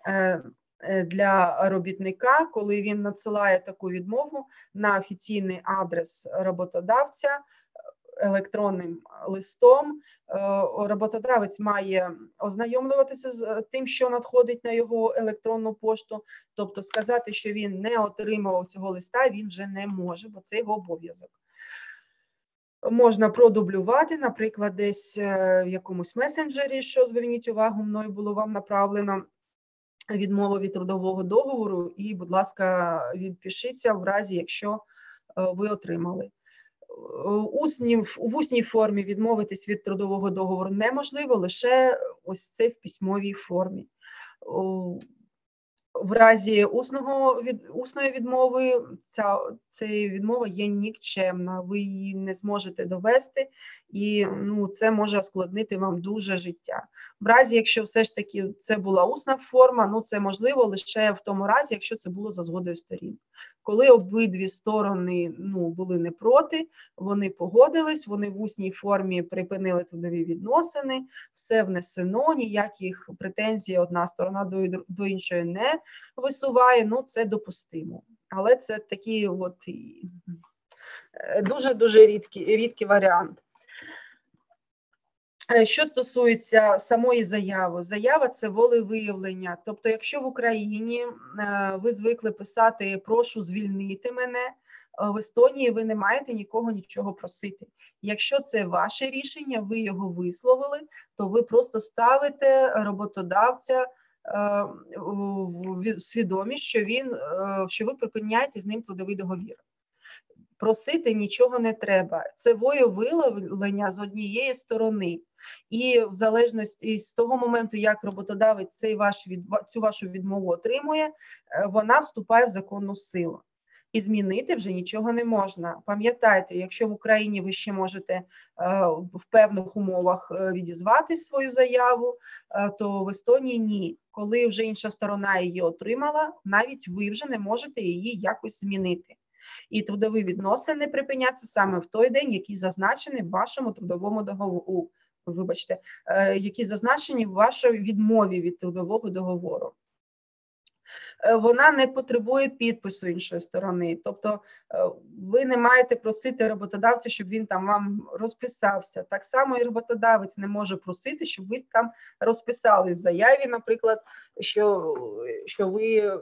для робітника, коли він надсилає таку відмову на офіційний адрес роботодавця, електронним листом. Роботодавець має ознайомлюватися з тим, що надходить на його електронну пошту, тобто сказати, що він не отримував цього листа, він вже не може, бо це його обов'язок. Можна продублювати, наприклад, десь в якомусь месенджері, що, зверніть увагу, мною було вам направлено відмову від трудового договору, і, будь ласка, відпишіться в разі, якщо ви отримали. Усні, в усній формі відмовитись від трудового договору неможливо, лише ось це в письмовій формі. В разі усного від, усної відмови ця, ця відмова є нікчемна, ви її не зможете довести, і ну, це може ускладнити вам дуже життя. В разі, якщо все ж таки це була усна форма, ну це можливо лише в тому разі, якщо це було за згодою сторін. Коли обидві сторони ну, були не проти, вони погодились, вони в усній формі припинили трудові відносини, все внесено, ніяких претензій одна сторона до, до іншої не висуває, ну це допустимо. Але це такий от дуже-дуже рідкий, рідкий варіант. Що стосується самої заяви, заява – це волевиявлення. Тобто, якщо в Україні ви звикли писати «прошу звільнити мене», в Естонії ви не маєте нікого нічого просити. Якщо це ваше рішення, ви його висловили, то ви просто ставите роботодавця в свідомість, що, він, що ви припиняєте з ним трудовий договір. Просити нічого не треба. Це волевиявлення з однієї сторони. І в залежності з того моменту, як роботодавець цей ваш, цю вашу відмову отримує, вона вступає в законну силу. І змінити вже нічого не можна. Пам'ятайте, якщо в Україні ви ще можете в певних умовах відізвати свою заяву, то в Естонії ні. Коли вже інша сторона її отримала, навіть ви вже не можете її якось змінити. І трудові відносини припиняться саме в той день, який зазначений в вашому трудовому договору. Вибачте, які зазначені в вашій відмові від трудового договору. Вона не потребує підпису іншої сторони. Тобто ви не маєте просити роботодавця, щоб він там вам розписався. Так само і роботодавець не може просити, щоб ви там розписали в заяві, наприклад, що, що ви,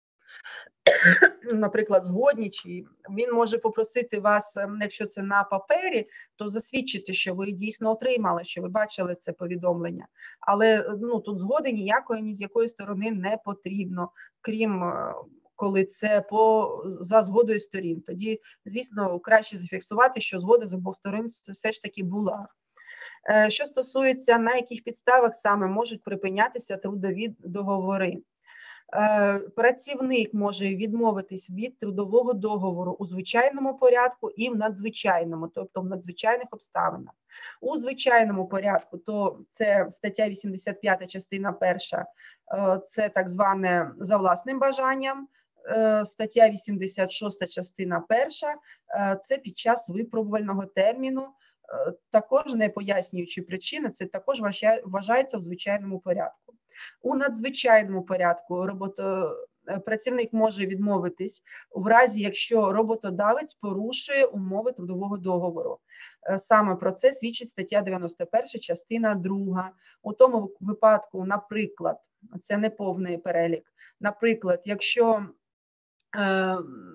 наприклад, згодні, чи він може попросити вас, якщо це на папері, то засвідчити, що ви дійсно отримали, що ви бачили це повідомлення. Але ну, тут згоди ніякої, ні з якої сторони не потрібно, крім коли це по, за згодою сторін. Тоді, звісно, краще зафіксувати, що згода з обох сторон все ж таки була. Що стосується, на яких підставах саме можуть припинятися трудові договори. Працівник може відмовитись від трудового договору у звичайному порядку і в надзвичайному, тобто в надзвичайних обставинах. У звичайному порядку, то це стаття вісімдесят п'ята, частина перша, це так зване за власним бажанням, стаття вісімдесят шоста, частина перша, це під час випробувального терміну, також не пояснюючи причини, це також вважається в звичайному порядку. У надзвичайному порядку робото... працівник може відмовитись в разі, якщо роботодавець порушує умови трудового договору. Саме про це свідчить стаття дев'яносто перша, частина друга. У тому випадку, наприклад, це не повний перелік, наприклад, якщо е,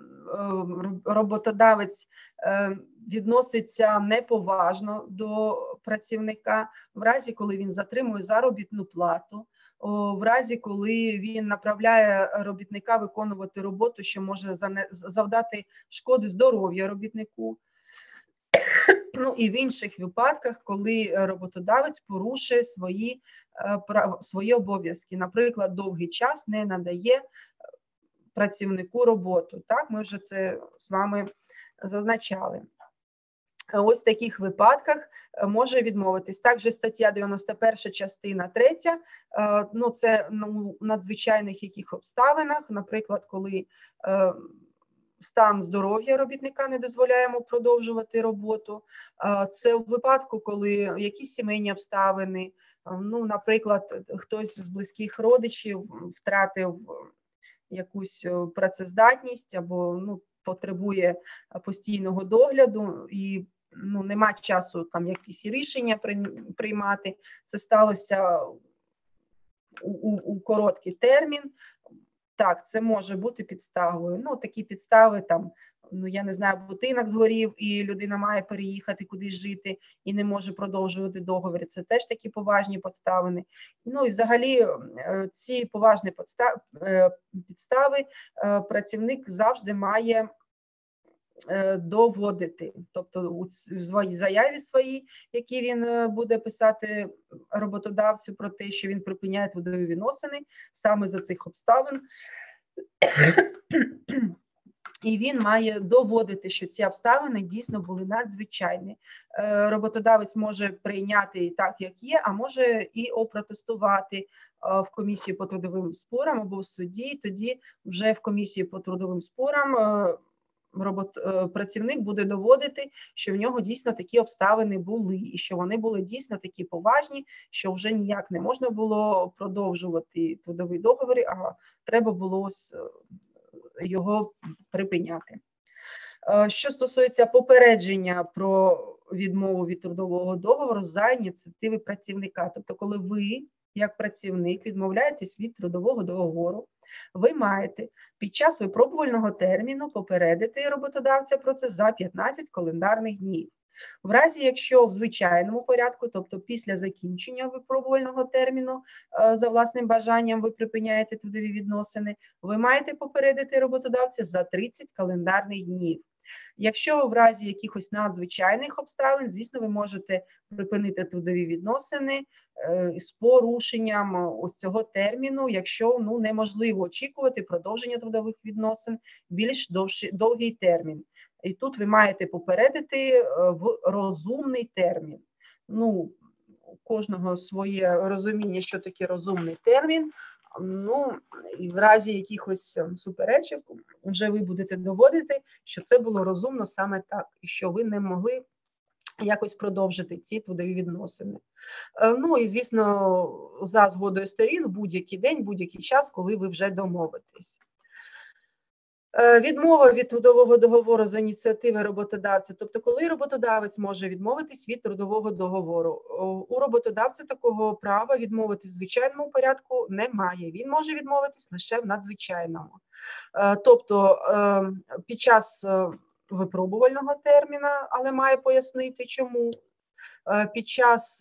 роботодавець е, відноситься неповажно до працівника, в разі, коли він затримує заробітну плату, в разі, коли він направляє робітника виконувати роботу, що може завдати шкоди здоров'ю робітнику, ну і в інших випадках, коли роботодавець порушує свої, свої обов'язки, наприклад, довгий час не надає працівнику роботу. Так, ми вже це з вами зазначали. Ось в таких випадках може відмовитись. Також стаття дев'яносто перша, частина третя, ну це в надзвичайних яких обставинах, наприклад, коли стан здоров'я робітника не дозволяє йому продовжувати роботу, це в випадку, коли якісь сімейні обставини, ну, наприклад, хтось з близьких родичів втратив якусь працездатність або ну, потребує постійного догляду і ну, нема часу там якісь рішення приймати, це сталося у, у, у короткий термін, так, це може бути підставою. Ну, такі підстави там, ну, я не знаю, будинок згорів, і людина має переїхати кудись жити і не може продовжувати договір. Це теж такі поважні підставини. Ну, і взагалі ці поважні підстави працівник завжди має доводити. Тобто у своїй заяві своїй, які він буде писати роботодавцю про те, що він припиняє трудові відносини саме за цих обставин. І він має доводити, що ці обставини дійсно були надзвичайні. Роботодавець може прийняти так, як є, а може і опротестувати в комісії по трудовим спорам або в суді. Тоді вже в комісії по трудовим спорам робот, працівник буде доводити, що в нього дійсно такі обставини були, і що вони були дійсно такі поважні, що вже ніяк не можна було продовжувати трудовий договір, а треба було його припиняти. Що стосується попередження про відмову від трудового договору за ініціативи працівника, тобто коли ви, як працівник, відмовляєтесь від трудового договору, ви маєте під час випробувального терміну попередити роботодавця про це за п'ятнадцять календарних днів. В разі, якщо в звичайному порядку, тобто після закінчення випробувального терміну, за власним бажанням ви припиняєте трудові відносини, ви маєте попередити роботодавця за тридцять календарних днів. Якщо в разі якихось надзвичайних обставин, звісно, ви можете припинити трудові відносини з порушенням ось цього терміну, якщо ну, неможливо очікувати продовження трудових відносин більш довший, довгий термін. І тут ви маєте попередити в розумний термін. Ну, у кожного своє розуміння, що таке розумний термін. Ну, і в разі якихось суперечок вже ви будете доводити, що це було розумно саме так, і що ви не могли якось продовжити ці трудові відносини. Ну, і, звісно, за згодою сторін будь-який день, будь-який час, коли ви вже домовитесь. Відмова від трудового договору за ініціативи роботодавця, тобто коли роботодавець може відмовитись від трудового договору. У роботодавця такого права відмовитись в звичайному порядку немає, він може відмовитись лише в надзвичайному. Тобто під час випробувального терміна, але має пояснити чому, під час,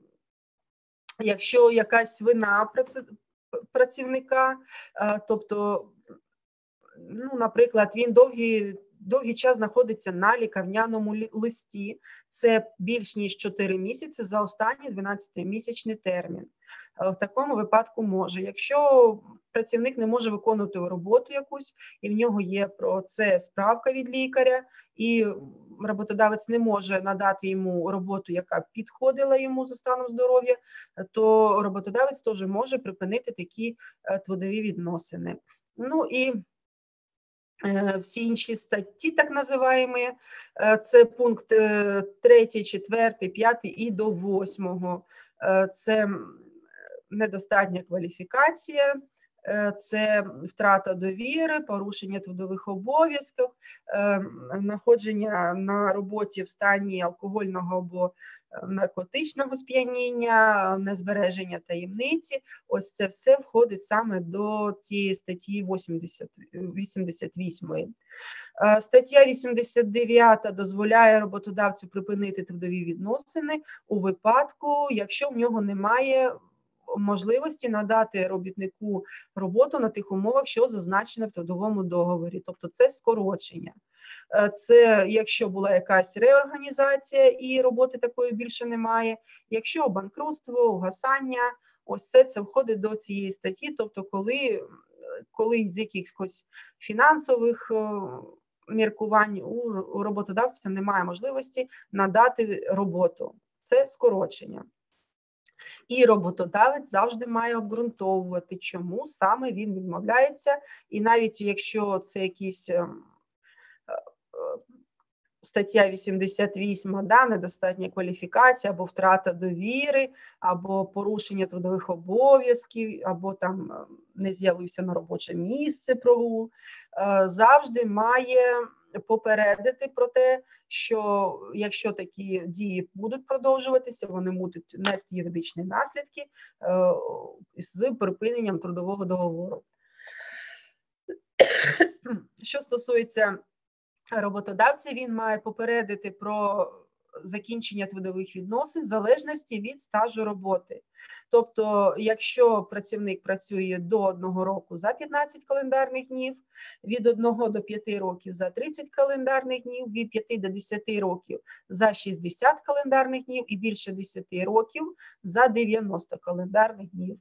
якщо якась вина працівника, тобто ну, наприклад, він довгий, довгий час знаходиться на лікарняному листі, це більш ніж чотири місяці за останній дванадцятимісячний термін. В такому випадку може. Якщо працівник не може виконувати роботу якусь, і в нього є про це справка від лікаря, і роботодавець не може надати йому роботу, яка підходила йому за станом здоров'я, то роботодавець теж може припинити такі трудові відносини. Ну і всі інші статті, так називаємо, це пункт третій, четвертий, п'ятий і до восьмого. Це недостатня кваліфікація, це втрата довіри, порушення трудових обов'язків, знаходження на роботі в стані алкогольного або наркотичного сп'яніння, незбереження таємниці. Ось це все входить саме до цієї статті вісімдесят восьмої. Стаття вісімдесят дев'ята дозволяє роботодавцю припинити трудові відносини у випадку, якщо в нього немає можливості надати робітнику роботу на тих умовах, що зазначено в трудовому договорі. Тобто це скорочення. Це якщо була якась реорганізація і роботи такої більше немає, якщо банкрутство, угасання, ось це, це входить до цієї статті, тобто коли, коли з якихось фінансових міркувань у роботодавця немає можливості надати роботу. Це скорочення. І роботодавець завжди має обґрунтовувати, чому саме він відмовляється, і навіть якщо це якісь стаття вісімдесят восьма, да, недостатня кваліфікація, або втрата довіри, або порушення трудових обов'язків, або там не з'явився на робоче місце прогул, завжди має попередити про те, що якщо такі дії будуть продовжуватися, вони будуть нести юридичні наслідки з припиненням трудового договору. Що стосується роботодавця, він має попередити про закінчення трудових відносин в залежності від стажу роботи. Тобто, якщо працівник працює до одного року за п'ятнадцять календарних днів, від одного до п'яти років за тридцять календарних днів, від п'яти до десяти років за шістдесят календарних днів і більше десяти років за дев'яносто календарних днів.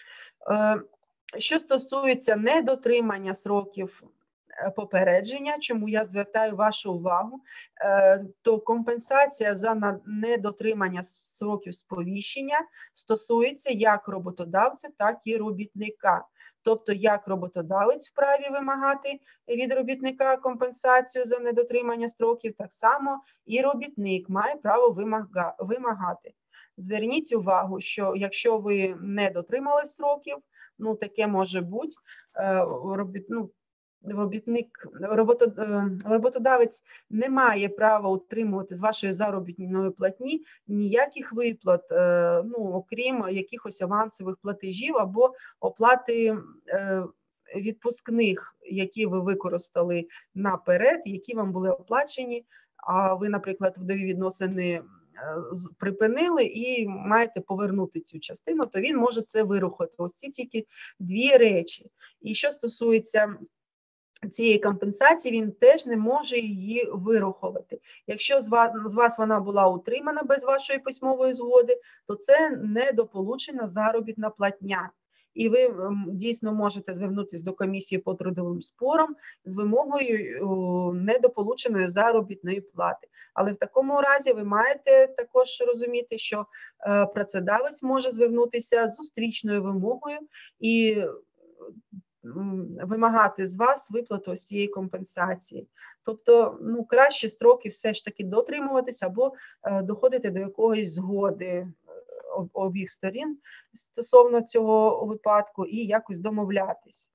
Що стосується недотримання сроків попередження, чому я звертаю вашу увагу, то компенсація за недотримання сроків сповіщення стосується як роботодавця, так і робітника. Тобто, як роботодавець вправі вимагати від робітника компенсацію за недотримання строків, так само і робітник має право вимагати. Зверніть увагу, що якщо ви не дотримали сроків, ну таке може бути, робіт, ну, робітник, роботодавець не має права утримувати з вашої заробітної платні ніяких виплат, ну, окрім якихось авансових платежів або оплати відпускних, які ви використали наперед, які вам були оплачені, а ви, наприклад, трудові відносини припинили і маєте повернути цю частину, то він може це вирухати. Ось ці тільки дві речі. І що стосується цієї компенсації, він теж не може її вирахувати. Якщо з вас, з вас вона була утримана без вашої письмової згоди, то це недополучена заробітна платня. І ви дійсно можете звернутися до комісії по трудовим спорам з вимогою недополученої заробітної плати. Але в такому разі ви маєте також розуміти, що працедавець може звернутися з зустрічною вимогою і вимагати з вас виплату цієї компенсації. Тобто, ну, краще строки все ж таки дотримуватися або доходити до якоїсь згоди обох сторін стосовно цього випадку і якось домовлятись.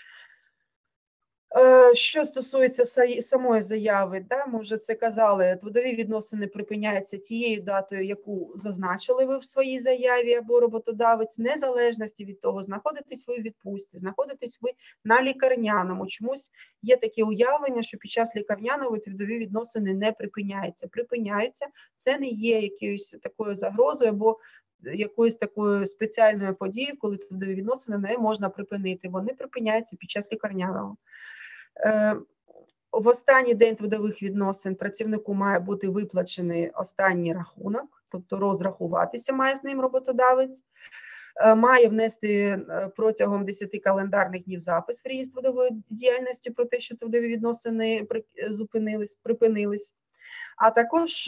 Що стосується самої заяви, да, ми вже це казали, трудові відносини припиняються тією датою, яку зазначили ви в своїй заяві або роботодавець, в незалежності від того, знаходитесь ви в відпустці, знаходитесь ви на лікарняному. Чомусь є таке уявлення, що під час лікарняного трудові відносини не припиняються. Припиняються, це не є якоюсь такою загрозою або якоюсь такою спеціальною подією, коли трудові відносини не можна припинити. Вони припиняються під час лікарняного. В останній день трудових відносин працівнику має бути виплачений останній рахунок, тобто розрахуватися має з ним роботодавець, має внести протягом десяти календарних днів запис в реєстр трудової діяльності про те, що трудові відносини зупинились, припинились, а також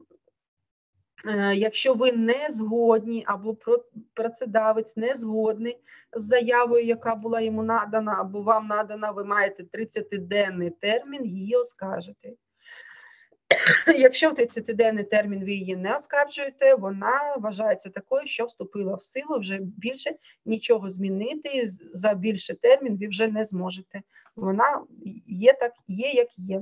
якщо ви не згодні або працедавець не згодний з заявою, яка була йому надана або вам надана, ви маєте тридцятиденний термін її оскаржити. Якщо в тридцятиденний термін ви її не оскаржуєте, вона вважається такою, що вступила в силу, вже більше нічого змінити, за більший термін ви вже не зможете. Вона є, так, є як є.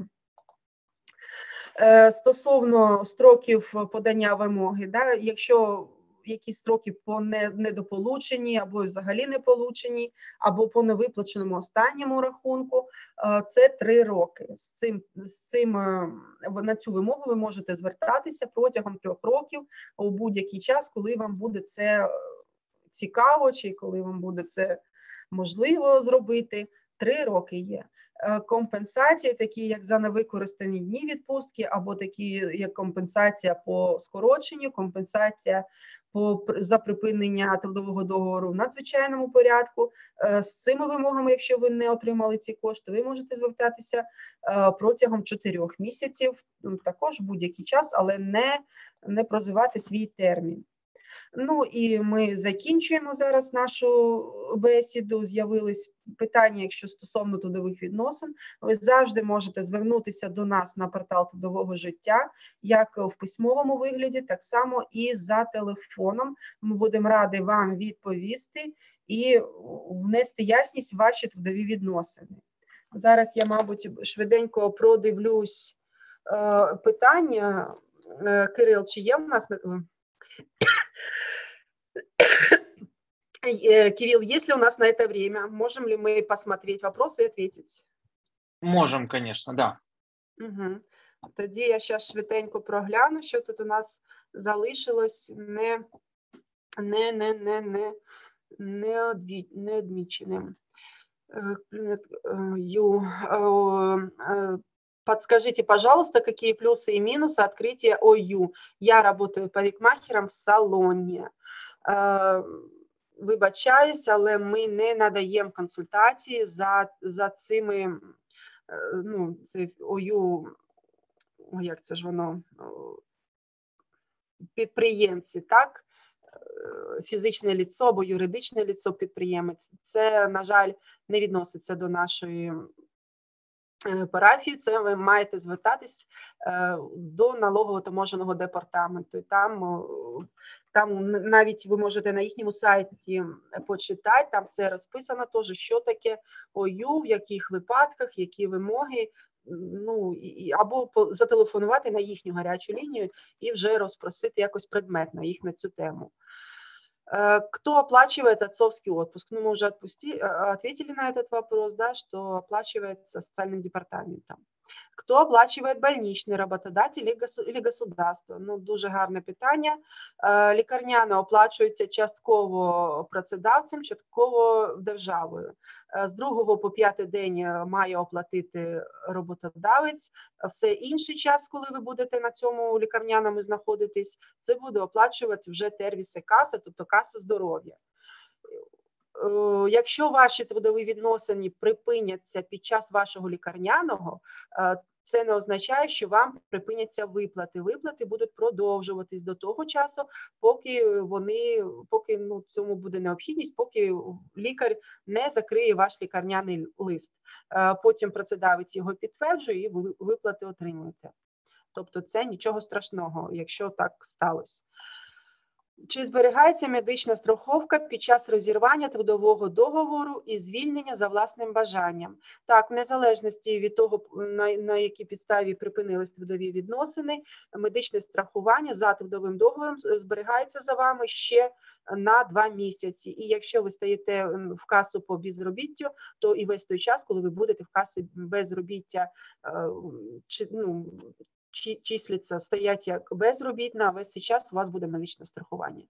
Стосовно строків подання вимоги, да, якщо якісь строки по недополученні або взагалі не получені, або по невиплаченому останньому рахунку, це три роки. З цим, з цим, на цю вимогу ви можете звертатися протягом трьох років у будь-який час, коли вам буде це цікаво, чи коли вам буде це можливо зробити. Три роки є. Компенсації, такі як за невикористані дні відпустки, або такі як компенсація по скороченню, компенсація по, за припинення трудового договору в надзвичайному порядку. З цими вимогами, якщо ви не отримали ці кошти, ви можете звертатися протягом чотирьох місяців, також будь-який час, але не, не прозивати свій термін. Ну і ми закінчуємо зараз нашу бесіду. З'явились питання, якщо стосовно трудових відносин. Ви завжди можете звернутися до нас на портал трудового життя, як в письмовому вигляді, так само і за телефоном. Ми будемо раді вам відповісти і внести ясність в ваші трудові відносини. Зараз я, мабуть, швиденько продивлюсь е, питання. Е, Кирил, чи є в нас... Кирилл, есть ли у нас на это время? Можем ли мы посмотреть вопросы и ответить? Можем, конечно, да. Угу. Тоді я зараз швиденько прогляну, що тут у нас залишилось не, не, не, не, не, не, одві, не одміченим. Ю, подскажите, пожалуйста, какие плюсы и минусы открытия ОЮ? Я работаю парикмахером в салоні. Вибачаюсь, але ми не надаємо консультації за, за цими, ну, це ОЮ, як це ж воно, підприємці, так? Фізичне ліцо або юридичне ліцо підприємець. Це, на жаль, не відноситься до нашої парафії. Це ви маєте звертатись до налогово-таможенного департаменту. І там, там навіть ви можете на їхньому сайті почитати, там все розписано теж, що таке ОЮ, в яких випадках, які вимоги. Ну, і, або зателефонувати на їхню гарячу лінію і вже розпросити якось предметно їх на цю тему. Кто оплачивает отцовский отпуск? Ну, мы уже отпусти, ответили на этот вопрос, да, что оплачивается социальным департаментом. Кто оплачивает больничный, работодатель или государство? Ну, дуже гарне питання. Лікарняне оплачується частково працедавцем, частково державою. З другого по п'ятий день має оплатити роботодавець. Все інший час, коли ви будете на цьому лікарняному знаходитись, це буде оплачувати вже сервіси каси, тобто каса здоров'я. Якщо ваші трудові відносини припиняться під час вашого лікарняного, це не означає, що вам припиняться виплати. Виплати будуть продовжуватись до того часу, поки вони, поки ну, цьому буде необхідність, поки лікар не закриє ваш лікарняний лист. Потім працедавець його підтверджує і ви виплати отримуєте. Тобто це нічого страшного, якщо так сталося. Чи зберігається медична страховка під час розірвання трудового договору і звільнення за власним бажанням? Так, в незалежності від того, на, на якій підставі припинились трудові відносини, медичне страхування за трудовим договором зберігається за вами ще на два місяці. І якщо ви стаєте в касу по безробіттю, то і весь той час, коли ви будете в касі безробіття, чи, ну, числиться, стоять як безробітна, а весь цей час у вас буде медичне страхування.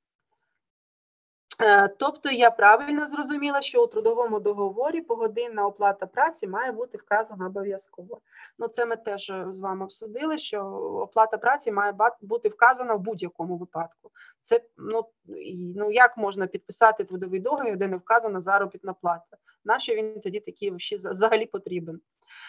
Тобто я правильно зрозуміла, що у трудовому договорі погодинна оплата праці має бути вказана обов'язково. Ну, це ми теж з вами обсудили, що оплата праці має бути вказана в будь-якому випадку. Це, ну, ну, як можна підписати трудовий договір, де не вказана заробітна плата? Нащо він тоді такий взагалі потрібен?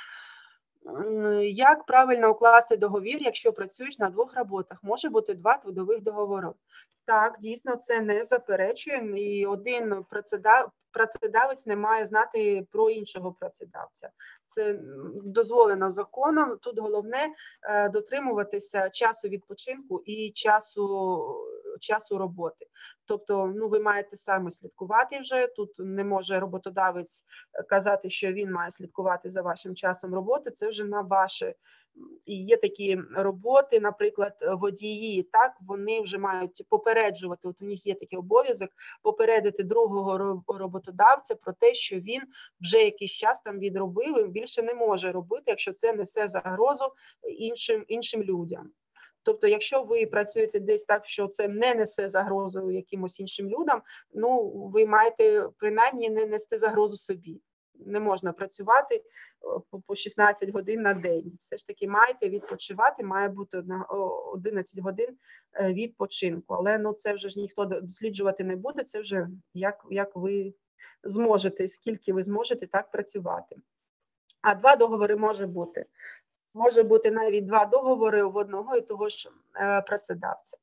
Як правильно укласти договір, якщо працюєш на двох роботах? Може бути два трудових договори. Так, дійсно, це не заперечує, і один працедавець не має знати про іншого працедавця. Це дозволено законом. Тут головне дотримуватися часу відпочинку і часу, часу роботи. Тобто, ну, ви маєте самі слідкувати вже, тут не може роботодавець казати, що він має слідкувати за вашим часом роботи, це вже на ваше. І є такі роботи, наприклад, водії, так, вони вже мають попереджувати, от у них є такий обов'язок, попередити другого роботодавця про те, що він вже якийсь час там відробив і більше не може робити, якщо це несе загрозу іншим, іншим людям. Тобто, якщо ви працюєте десь так, що це не несе загрозу якимось іншим людям, ну, ви маєте принаймні не нести загрозу собі. Не можна працювати по шістнадцять годин на день. Все ж таки маєте відпочивати, має бути одинадцять годин відпочинку. Але ну, це вже ж ніхто досліджувати не буде, це вже як, як ви зможете, скільки ви зможете так працювати. А два договори може бути. Може бути навіть два договори в одного і того ж працедавця.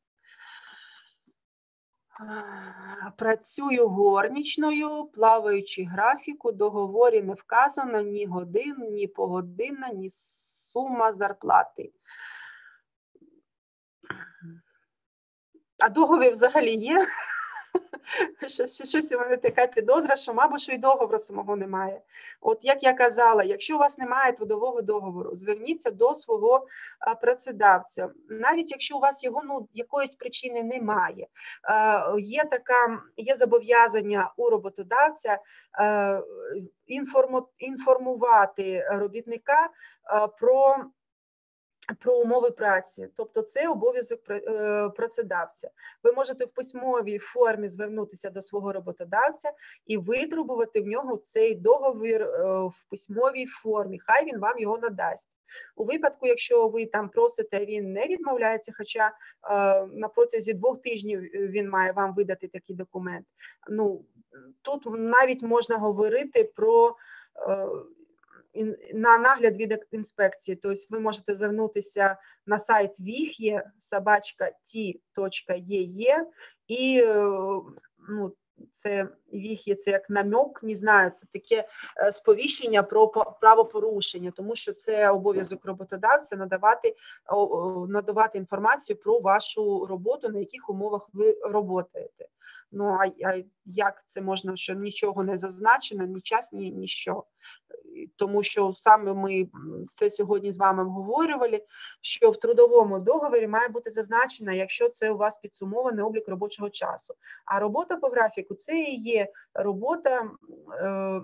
Працюю горничною, плаваючи графік, у договорі не вказано ні годин, ні погодинна, ні сума зарплати. А договір взагалі є? Щось, щось у мене така підозра, що, мабуть, що і договору самого немає. От як я казала, якщо у вас немає трудового договору, зверніться до свого а, працедавця. Навіть якщо у вас його ну, якоїсь причини немає, а, є така, є зобов'язання у роботодавця а, інформу, інформувати робітника а, про про умови праці, тобто це обов'язок працедавця. Ви можете в письмовій формі звернутися до свого роботодавця і витребувати в нього цей договір в письмовій формі, хай він вам його надасть. У випадку, якщо ви там просите, він не відмовляється, хоча е, на протязі двох тижнів він має вам видати такий документ, ну, тут навіть можна говорити про е, на нагляд від інспекції, тобто ви можете звернутися на сайт віх'є собачка ті точка є є і ну, це віх'є, це як намек, не знаю, це таке сповіщення про правопорушення, тому що це обов'язок роботодавця надавати, надавати інформацію про вашу роботу, на яких умовах ви працюєте. Ну, а, а як це можна, що нічого не зазначено, ні час, ні, ні що. Тому що саме ми це сьогодні з вами обговорювали, що в трудовому договорі має бути зазначено, якщо це у вас підсумований облік робочого часу. А робота по графіку – це і є робота, е,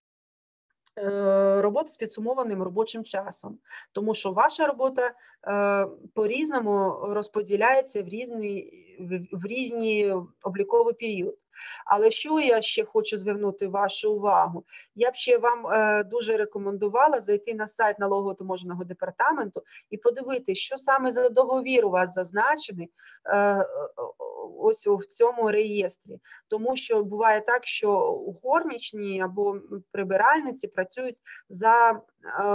робота з підсумованим робочим часом. Тому що ваша робота е, по-різному розподіляється в різний, в, в різні обліковий період. Але що я ще хочу звернути вашу увагу? Я б ще вам е, дуже рекомендувала зайти на сайт налогово-таможенного департаменту і подивитися, що саме за договір у вас зазначений е, ось в цьому реєстрі. Тому що буває так, що горничні або прибиральниці працюють за е,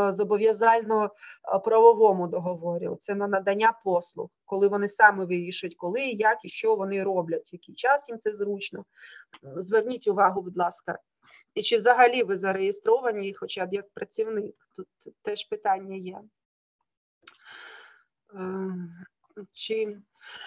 зобов'язально-правовому договорі. Це на надання послуг, коли вони самі вирішують, коли, як і що вони роблять, в який час їм це зручно. Зверніть увагу, будь ласка. І чи взагалі ви зареєстровані, хоча б як працівник? Тут теж питання є. Чи...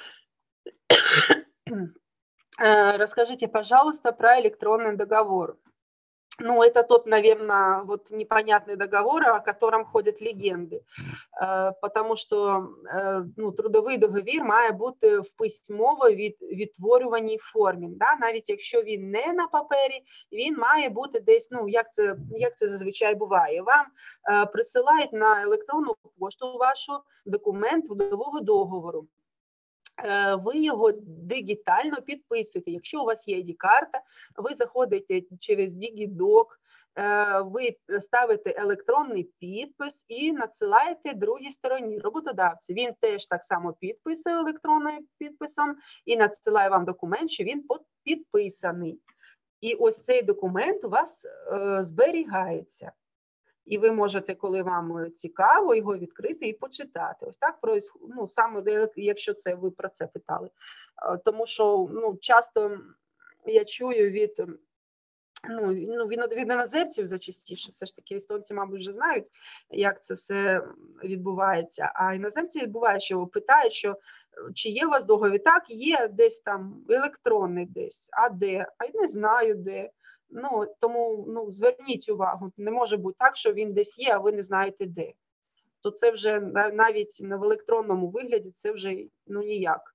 Расскажите, пожалуйста, про электронный договор. Ну, это тот, наверное, вот непонятный договор, о котором ходять легенди, тому що ну, трудовий договір має бути в письмово від, відтворюваній формі. Да? Навіть якщо він не на папері, він має бути десь, ну, як це, як це зазвичай буває. Вам присилають на електронну пошту вашу документ трудового договору. Ви його дигітально підписуєте. Якщо у вас є ай ді-карта, ви заходите через DigiDoc, ви ставите електронний підпис і надсилаєте другій стороні, роботодавцю. Він теж так само підписує електронним підписом і надсилає вам документ, що він підписаний. І ось цей документ у вас зберігається. І ви можете, коли вам цікаво, його відкрити і почитати. Ось так, ну, саме, якщо це ви про це питали. Тому що ну, часто я чую від, ну, від, від іноземців зачастіше, все ж таки естонці, мабуть, вже знають, як це все відбувається. А іноземці буває, що питають, що чи є у вас договір? Так, є десь там електронний десь, а де? А я не знаю де. Ну, тому ну, зверніть увагу, не може бути так, що він десь є, а ви не знаєте де. То це вже навіть в електронному вигляді це вже ну, ніяк.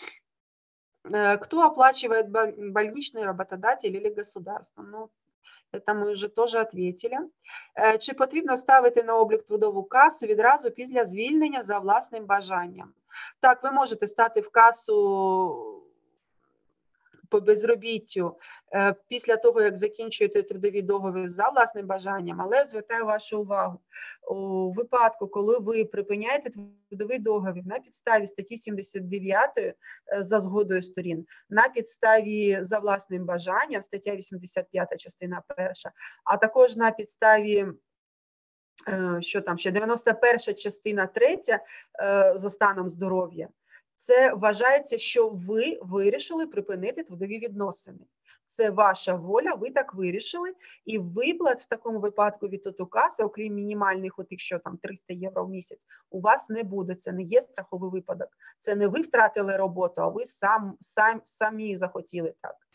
Кто оплачивает больничный, работодатель или государство? Ну, це ми вже теж відповіли. Чи потрібно ставити на облік трудову касу відразу після звільнення за власним бажанням? Так, ви можете стати в касу по безробіттю після того, як закінчуєте трудовий договір за власним бажанням, але звертаю вашу увагу, у випадку, коли ви припиняєте трудовий договір на підставі статті сімдесят дев'ять за згодою сторін, на підставі за власним бажанням, стаття вісімдесят п'ята, частина перша, а також на підставі що там ще, дев'яносто перша, частина третя за станом здоров'я, це вважається, що ви вирішили припинити трудові відносини. Це ваша воля, ви так вирішили, і виплат в такому випадку від ТОТУ-каси, окрім мінімальних, от якщо там триста євро в місяць, у вас не буде. Це не є страховий випадок. Це не ви втратили роботу, а ви сам, сам, самі захотіли так.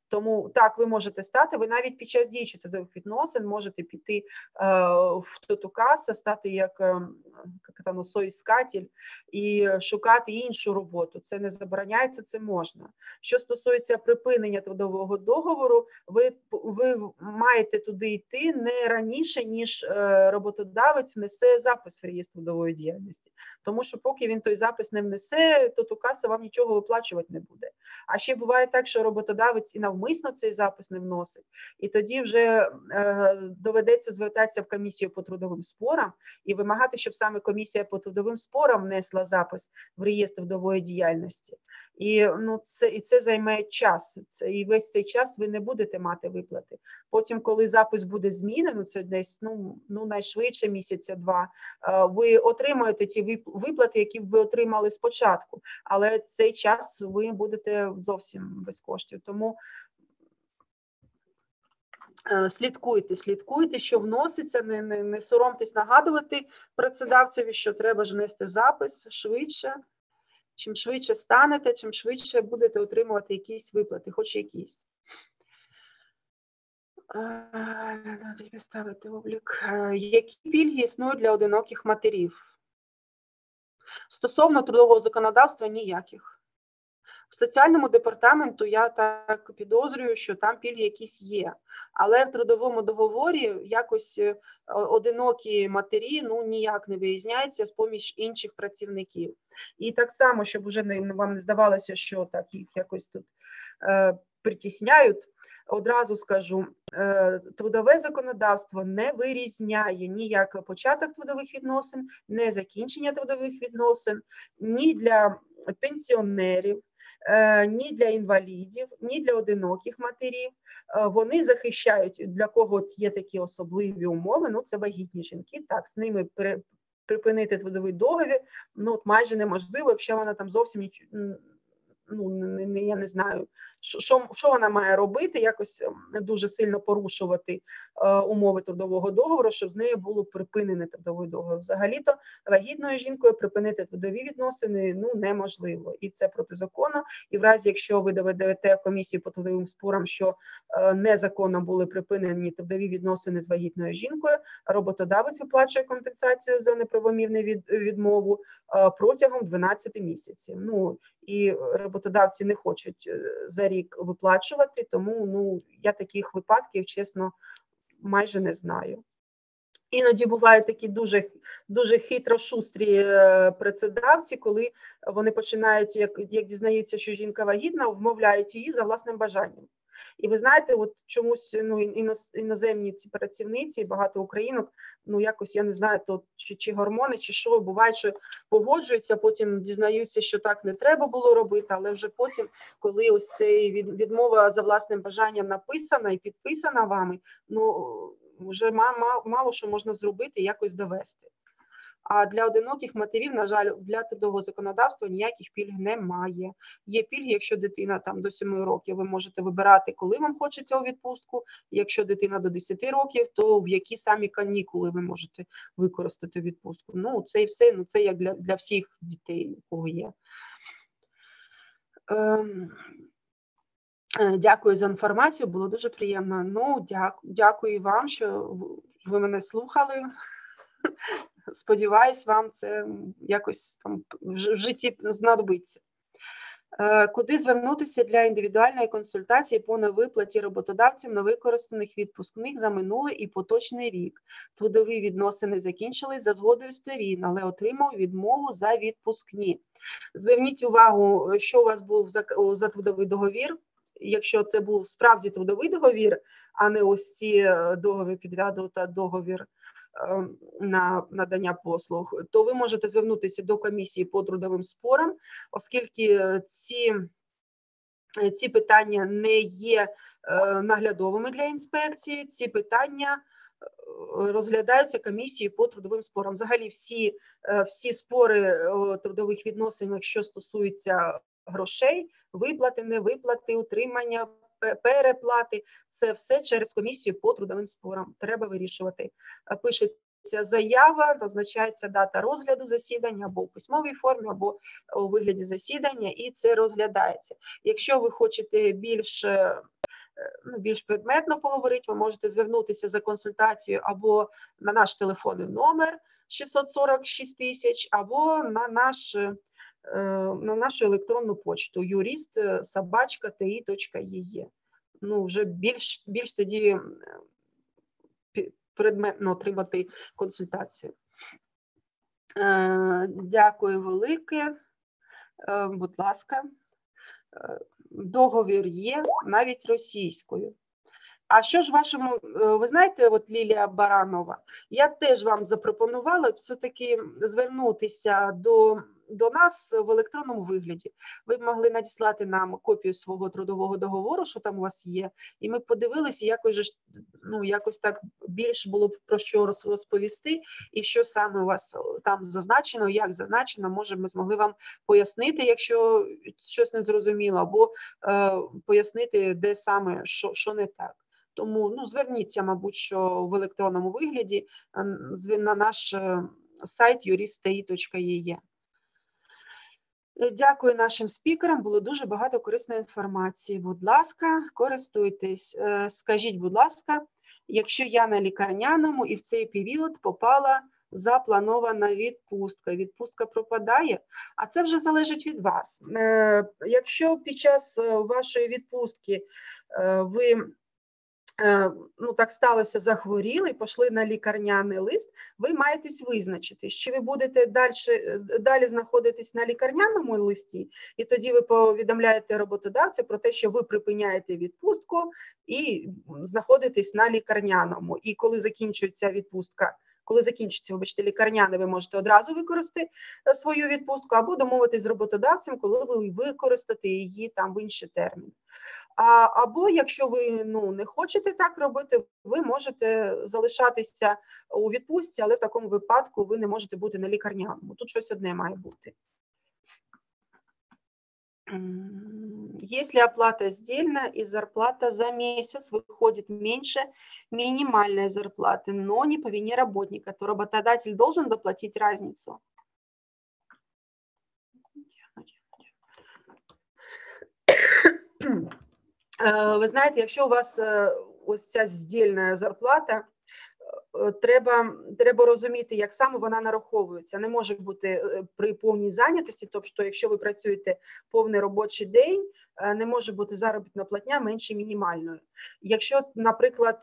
Тому так, ви можете стати, ви навіть під час діючих трудових відносин можете піти е, в Тотукаса, стати як, е, як там, соіскатель і шукати іншу роботу. Це не забороняється, це можна. Що стосується припинення трудового договору, ви, ви маєте туди йти не раніше, ніж е, роботодавець внесе запис в реєстр трудової діяльності. Тому що поки він той запис не внесе, Тотукаса вам нічого виплачувати не буде. А ще буває так, що роботодавець і навмисно цей запис не вносить, і тоді вже е, доведеться звертатися в комісію по трудовим спорам і вимагати, щоб саме комісія по трудовим спорам внесла запис в реєстр трудової діяльності. І, ну, це, і це займе час, це, і весь цей час ви не будете мати виплати. Потім, коли запис буде змінено, це десь ну, ну найшвидше місяця-два, ви отримаєте ті виплати, які ви отримали спочатку, але цей час ви будете зовсім без коштів. Тому слідкуйте, слідкуйте, що вноситься, не, не, не соромтесь нагадувати працедавцеві, що треба ж внести запис швидше. Чим швидше станете, чим швидше будете отримувати якісь виплати, хоч якісь. Ставити облік. Які пільги існують для одиноких матерів? Стосовно трудового законодавства ніяких. В соціальному департаменту я так підозрюю, що там пільги якісь є. Але в трудовому договорі якось одинокі матері ну, ніяк не вирізняються з-поміж інших працівників. І так само, щоб уже не, вам не здавалося, що так їх якось тут е, притісняють, одразу скажу, е, трудове законодавство не вирізняє ніяк початок трудових відносин, не закінчення трудових відносин, ні для пенсіонерів, ні для інвалідів, ні для одиноких матерів. Вони захищають, для кого є такі особливі умови, ну це вагітні жінки, так, з ними припинити трудовий договір, ну майже неможливо, якщо вона там зовсім нічого, ну не, не, я не знаю, що, що вона має робити, якось дуже сильно порушувати е, умови трудового договору, щоб з нею було припинений трудовий договір. Взагалі-то вагітною жінкою припинити трудові відносини ну неможливо. І це протизаконно. І в разі, якщо ви доведете комісію по трудовим спорам, що е, незаконно були припинені трудові відносини з вагітною жінкою, роботодавець виплачує компенсацію за неправомірну від, відмову е, протягом дванадцяти місяців. Ну, і роботодавці не хочуть за рік виплачувати, тому ну, я таких випадків, чесно, майже не знаю. Іноді бувають такі дуже, дуже хитро-шустрі працедавці, коли вони починають, як, як дізнаються, що жінка вагітна, вмовляють її за власним бажанням. І ви знаєте, от чомусь ну, іноземні ці працівниці, багато українок, ну якось, я не знаю, то чи, чи гормони, чи що, буває, що погоджуються, потім дізнаються, що так не треба було робити, але вже потім, коли ось цей від, відмова за власним бажанням написана і підписана вами, ну вже мало, мало що можна зробити, якось довести. А для одиноких матерів, на жаль, для трудового законодавства ніяких пільг немає. Є пільги, якщо дитина там до семи років, ви можете вибирати, коли вам хочеться у відпустку. Якщо дитина до десяти років, то в які самі канікули ви можете використати відпустку. Ну, це і все, ну це як для, для всіх дітей, у кого є. Ем... Дякую за інформацію, було дуже приємно. Ну, дякую, дякую вам, що ви мене слухали. Сподіваюсь, вам це якось там в житті знадобиться. Куди звернутися для індивідуальної консультації по невиплаті роботодавцям невикористаних відпускних за минулий і поточний рік? Трудові відносини закінчились за згодою сторін, але отримав відмову за відпускні. Зверніть увагу, що у вас був за, за трудовий договір. Якщо це був справді трудовий договір, а не ось ці договір підряду та договір на надання послуг, то ви можете звернутися до комісії по трудовим спорам, оскільки ці, ці питання не є наглядовими для інспекції, ці питання розглядаються комісією по трудовим спорам. Взагалі всі, всі спори трудових відносин, що стосуються грошей, виплати, невиплати, утримання, переплати, це все через комісію по трудовим спорам. Треба вирішувати. Пишеться заява, назначається дата розгляду засідання або у письмовій формі, або у вигляді засідання, і це розглядається. Якщо ви хочете більш ну, більш предметно поговорити, ви можете звернутися за консультацією або на наш телефонний номер шістсот сорок шість тисяч, або на наш, на нашу електронну почту юрист собачка ти точка е е. Ну, вже більш, більш тоді предметно отримати консультацію. Дякую велике. Будь ласка. Договір є навіть російською. А що ж вашому, ви знаєте, от Лілія Баранова, я теж вам запропонувала все-таки звернутися до, до нас в електронному вигляді. Ви б могли надіслати нам копію свого трудового договору, що там у вас є, і ми подивилися, якось, ну, якось так більш було б про що розповісти, і що саме у вас там зазначено, як зазначено, може ми змогли вам пояснити, якщо щось не зрозуміло, або е, пояснити, де саме, що, що не так. Тому, ну, зверніться, мабуть, що в електронному вигляді на наш сайт юрист ти точка е е. Дякую нашим спікерам, було дуже багато корисної інформації. Будь ласка, користуйтесь. Скажіть, будь ласка, якщо я на лікарняному і в цей період попала запланована відпустка, відпустка пропадає, а це вже залежить від вас. Якщо під час вашої відпустки ви, ну, так сталося, захворіли, пішли на лікарняний лист, ви маєтесь визначитись, чи ви будете далі, далі знаходитись на лікарняному листі, і тоді ви повідомляєте роботодавця про те, що ви припиняєте відпустку і знаходитесь на лікарняному. І коли закінчується відпустка, коли закінчиться, вибачте, лікарняне, ви можете одразу використати свою відпустку, або домовитись з роботодавцем, коли ви використаєте її там в інший термін. А, або, якщо ви, ну, не хочете так робити, ви можете залишатися у відпустці, але в такому випадку ви не можете бути на лікарняному. Тут щось одне має бути. Если оплата сдельная и зарплата за месяц выходит меньше минимальной зарплаты, но не по вине работника, то работодатель должен доплатить разницу. Ви знаєте, якщо у вас ось ця здільна зарплата, треба, треба розуміти, як саме вона нараховується. Не може бути при повній зайнятості, тобто, якщо ви працюєте повний робочий день, не може бути заробітна платня менше мінімальної. Якщо, наприклад,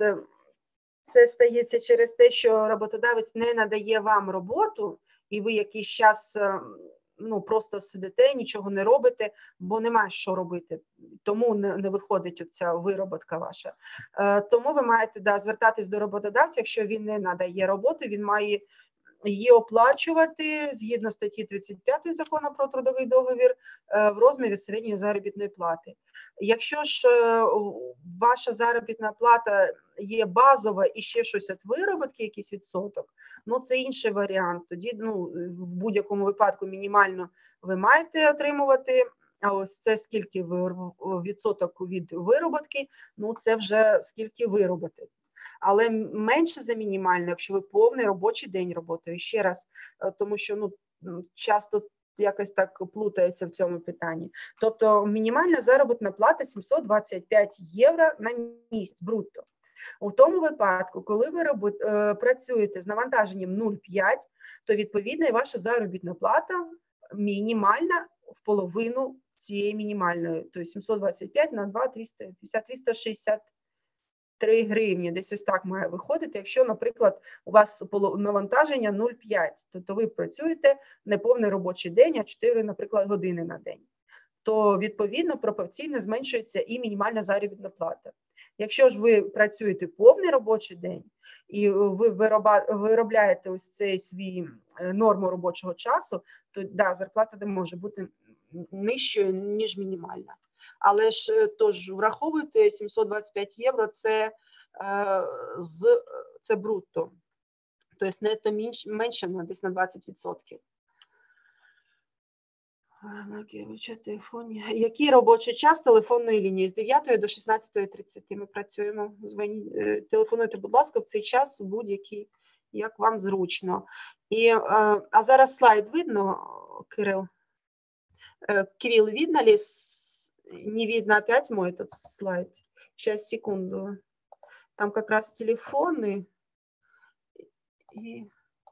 це стається через те, що роботодавець не надає вам роботу, і ви якийсь час, ну, просто сидите, нічого не робите, бо немає що робити, тому не, не виходить оця вироботка ваша. Е, тому ви маєте, да, звертатись до роботодавця, якщо він не надає роботу, він має її оплачувати згідно статті тридцять п'ять закону про трудовий договір е, в розмірі середньої заробітної плати. Якщо ж е, ваша заробітна плата є базова і ще щось від вироботки, якийсь відсоток, ну це інший варіант. Тоді, ну, в будь-якому випадку мінімально ви маєте отримувати, а ось це скільки ви, відсоток від вироботки, ну це вже скільки виробите. Але менше за мінімально, якщо ви повний робочий день роботою. Ще раз, тому що, ну, часто якось так плутається в цьому питанні. Тобто мінімальна заробітна плата сімсот двадцять п'ять євро на місяць брутто. У тому випадку, коли ви робот, е, працюєте з навантаженням нуль цілих п'ять десятих, то відповідно і ваша заробітна плата мінімальна в половину цієї мінімальної. Тобто сімсот двадцять п'ять на два, триста п'ятдесят, триста шістдесят три гривні, десь ось так має виходити. Якщо, наприклад, у вас навантаження нуль цілих п'ять десятих, тобто ви працюєте не повний робочий день, а чотири, наприклад, години на день, то відповідно пропорційно зменшується і мінімальна заробітна плата. Якщо ж ви працюєте повний робочий день і ви виробляєте ось цей свій норму робочого часу, то да, зарплата не може бути нижчою, ніж мінімальна. Але ж тож враховуйте, сімсот двадцять п'ять євро це, е, з, це брутто. Тобто нетто менше на десь на двадцять відсотків. Який робочий час телефонної лінії? З дев'ятої до шістнадцятої тридцять ми працюємо. Телефонуйте, будь ласка, в цей час будь-який, як вам зручно. І, а зараз слайд видно, Кирил? Кирилл, видно ли? Не видно опять мой этот слайд. Сейчас, секунду. Там как раз телефоны. И...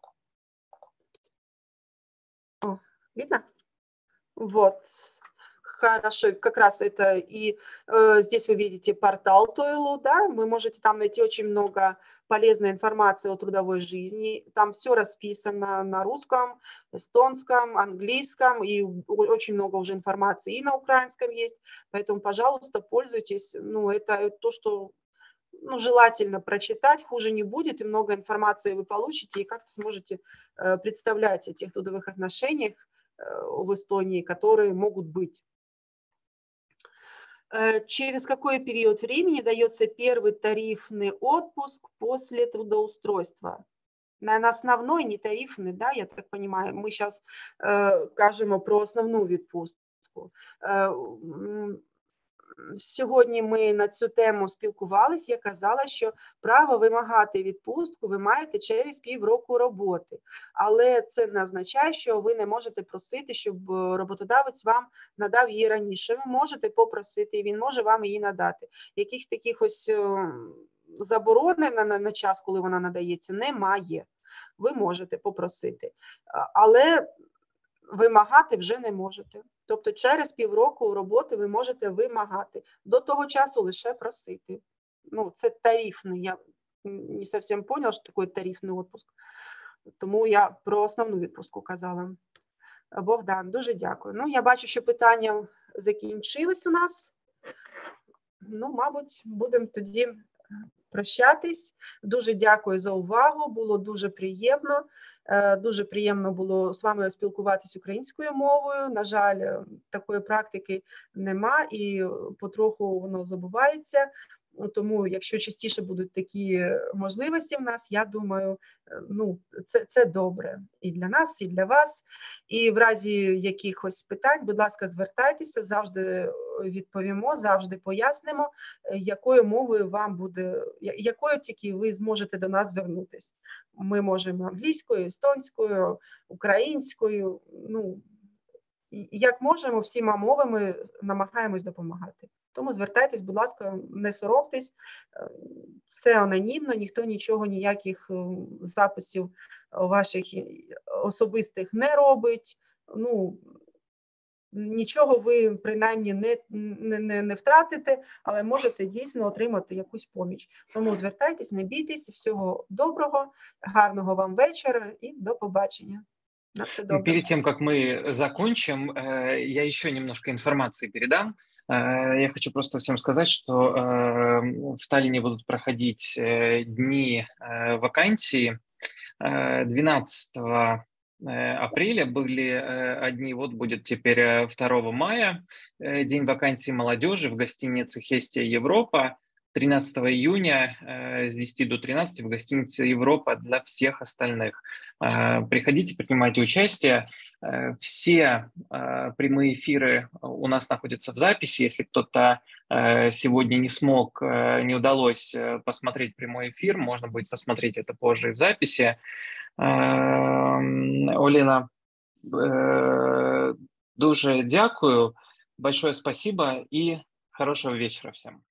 О, видно? Вот. Хорошо, как раз это и э, здесь вы видите портал Тойлу, да, вы можете там найти очень много полезной информации о трудовой жизни, там все расписано на русском, эстонском, английском, и очень много уже информации и на украинском есть, поэтому, пожалуйста, пользуйтесь, ну, это то, что, ну, желательно прочитать, хуже не будет, и много информации вы получите, и как-то сможете э, представлять о тех трудовых отношениях э, в Эстонии, которые могут быть. Через какой период времени дается первый тарифный отпуск после трудоустройства? Наверное, основной, не тарифный, да, я так понимаю. Мы сейчас э, кажемо про основну відпустку. Е, Сьогодні ми на цю тему спілкувалися, я казала, що право вимагати відпустку ви маєте через півроку роботи. Але це не означає, що ви не можете просити, щоб роботодавець вам надав її раніше. Ви можете попросити, і він може вам її надати. Якихось таких ось заборони на, на, на час, коли вона надається, немає. Ви можете попросити. Але вимагати вже не можете. Тобто через півроку роботи ви можете вимагати. До того часу лише просити. Ну, це тарифний. Я не зовсім поняла, що таке тарифний відпуск. Тому я про основну відпустку казала. Богдан, дуже дякую. Ну, я бачу, що питання закінчились у нас. Ну, мабуть, будемо тоді прощатись. Дуже дякую за увагу, було дуже приємно. Дуже приємно було з вами спілкуватись українською мовою. На жаль, такої практики нема і потроху воно забувається. Тому, якщо частіше будуть такі можливості в нас, я думаю, ну, це, це добре і для нас, і для вас. І в разі якихось питань, будь ласка, звертайтеся, завжди відповімо, завжди пояснимо, якою мовою вам буде, якою тільки ви зможете до нас звернутися. Ми можемо англійською, естонською, українською, ну, як можемо, всіма мовами намагаємось допомагати. Тому звертайтесь, будь ласка, не соромтесь, все анонімно, ніхто нічого, ніяких записів ваших особистих не робить. Ну, нічого ви, принаймні, не, не, не втратите, але можете дійсно отримати якусь поміч. Тому звертайтесь, не бійтесь, всього доброго, гарного вам вечора і до побачення. На все добре. Перед тем, как мы закончим, я еще немножко информации передам. Я хочу просто всем сказать, что в Таллине будут проходить дни вакансий. двенадцатого апреля были одни, вот будет теперь второго мая, день вакансий молодежи в гостинице Хестия Европа. тринадцатого июня с десяти до тринадцати в гостинице Европа для всех остальных. Приходите, принимайте участие. Все прямые эфиры у нас находятся в записи. Если кто-то сегодня не смог, не удалось посмотреть прямой эфир, можно будет посмотреть это позже и в записи. Олена, дуже дякую, большое спасибо и хорошего вечера всем.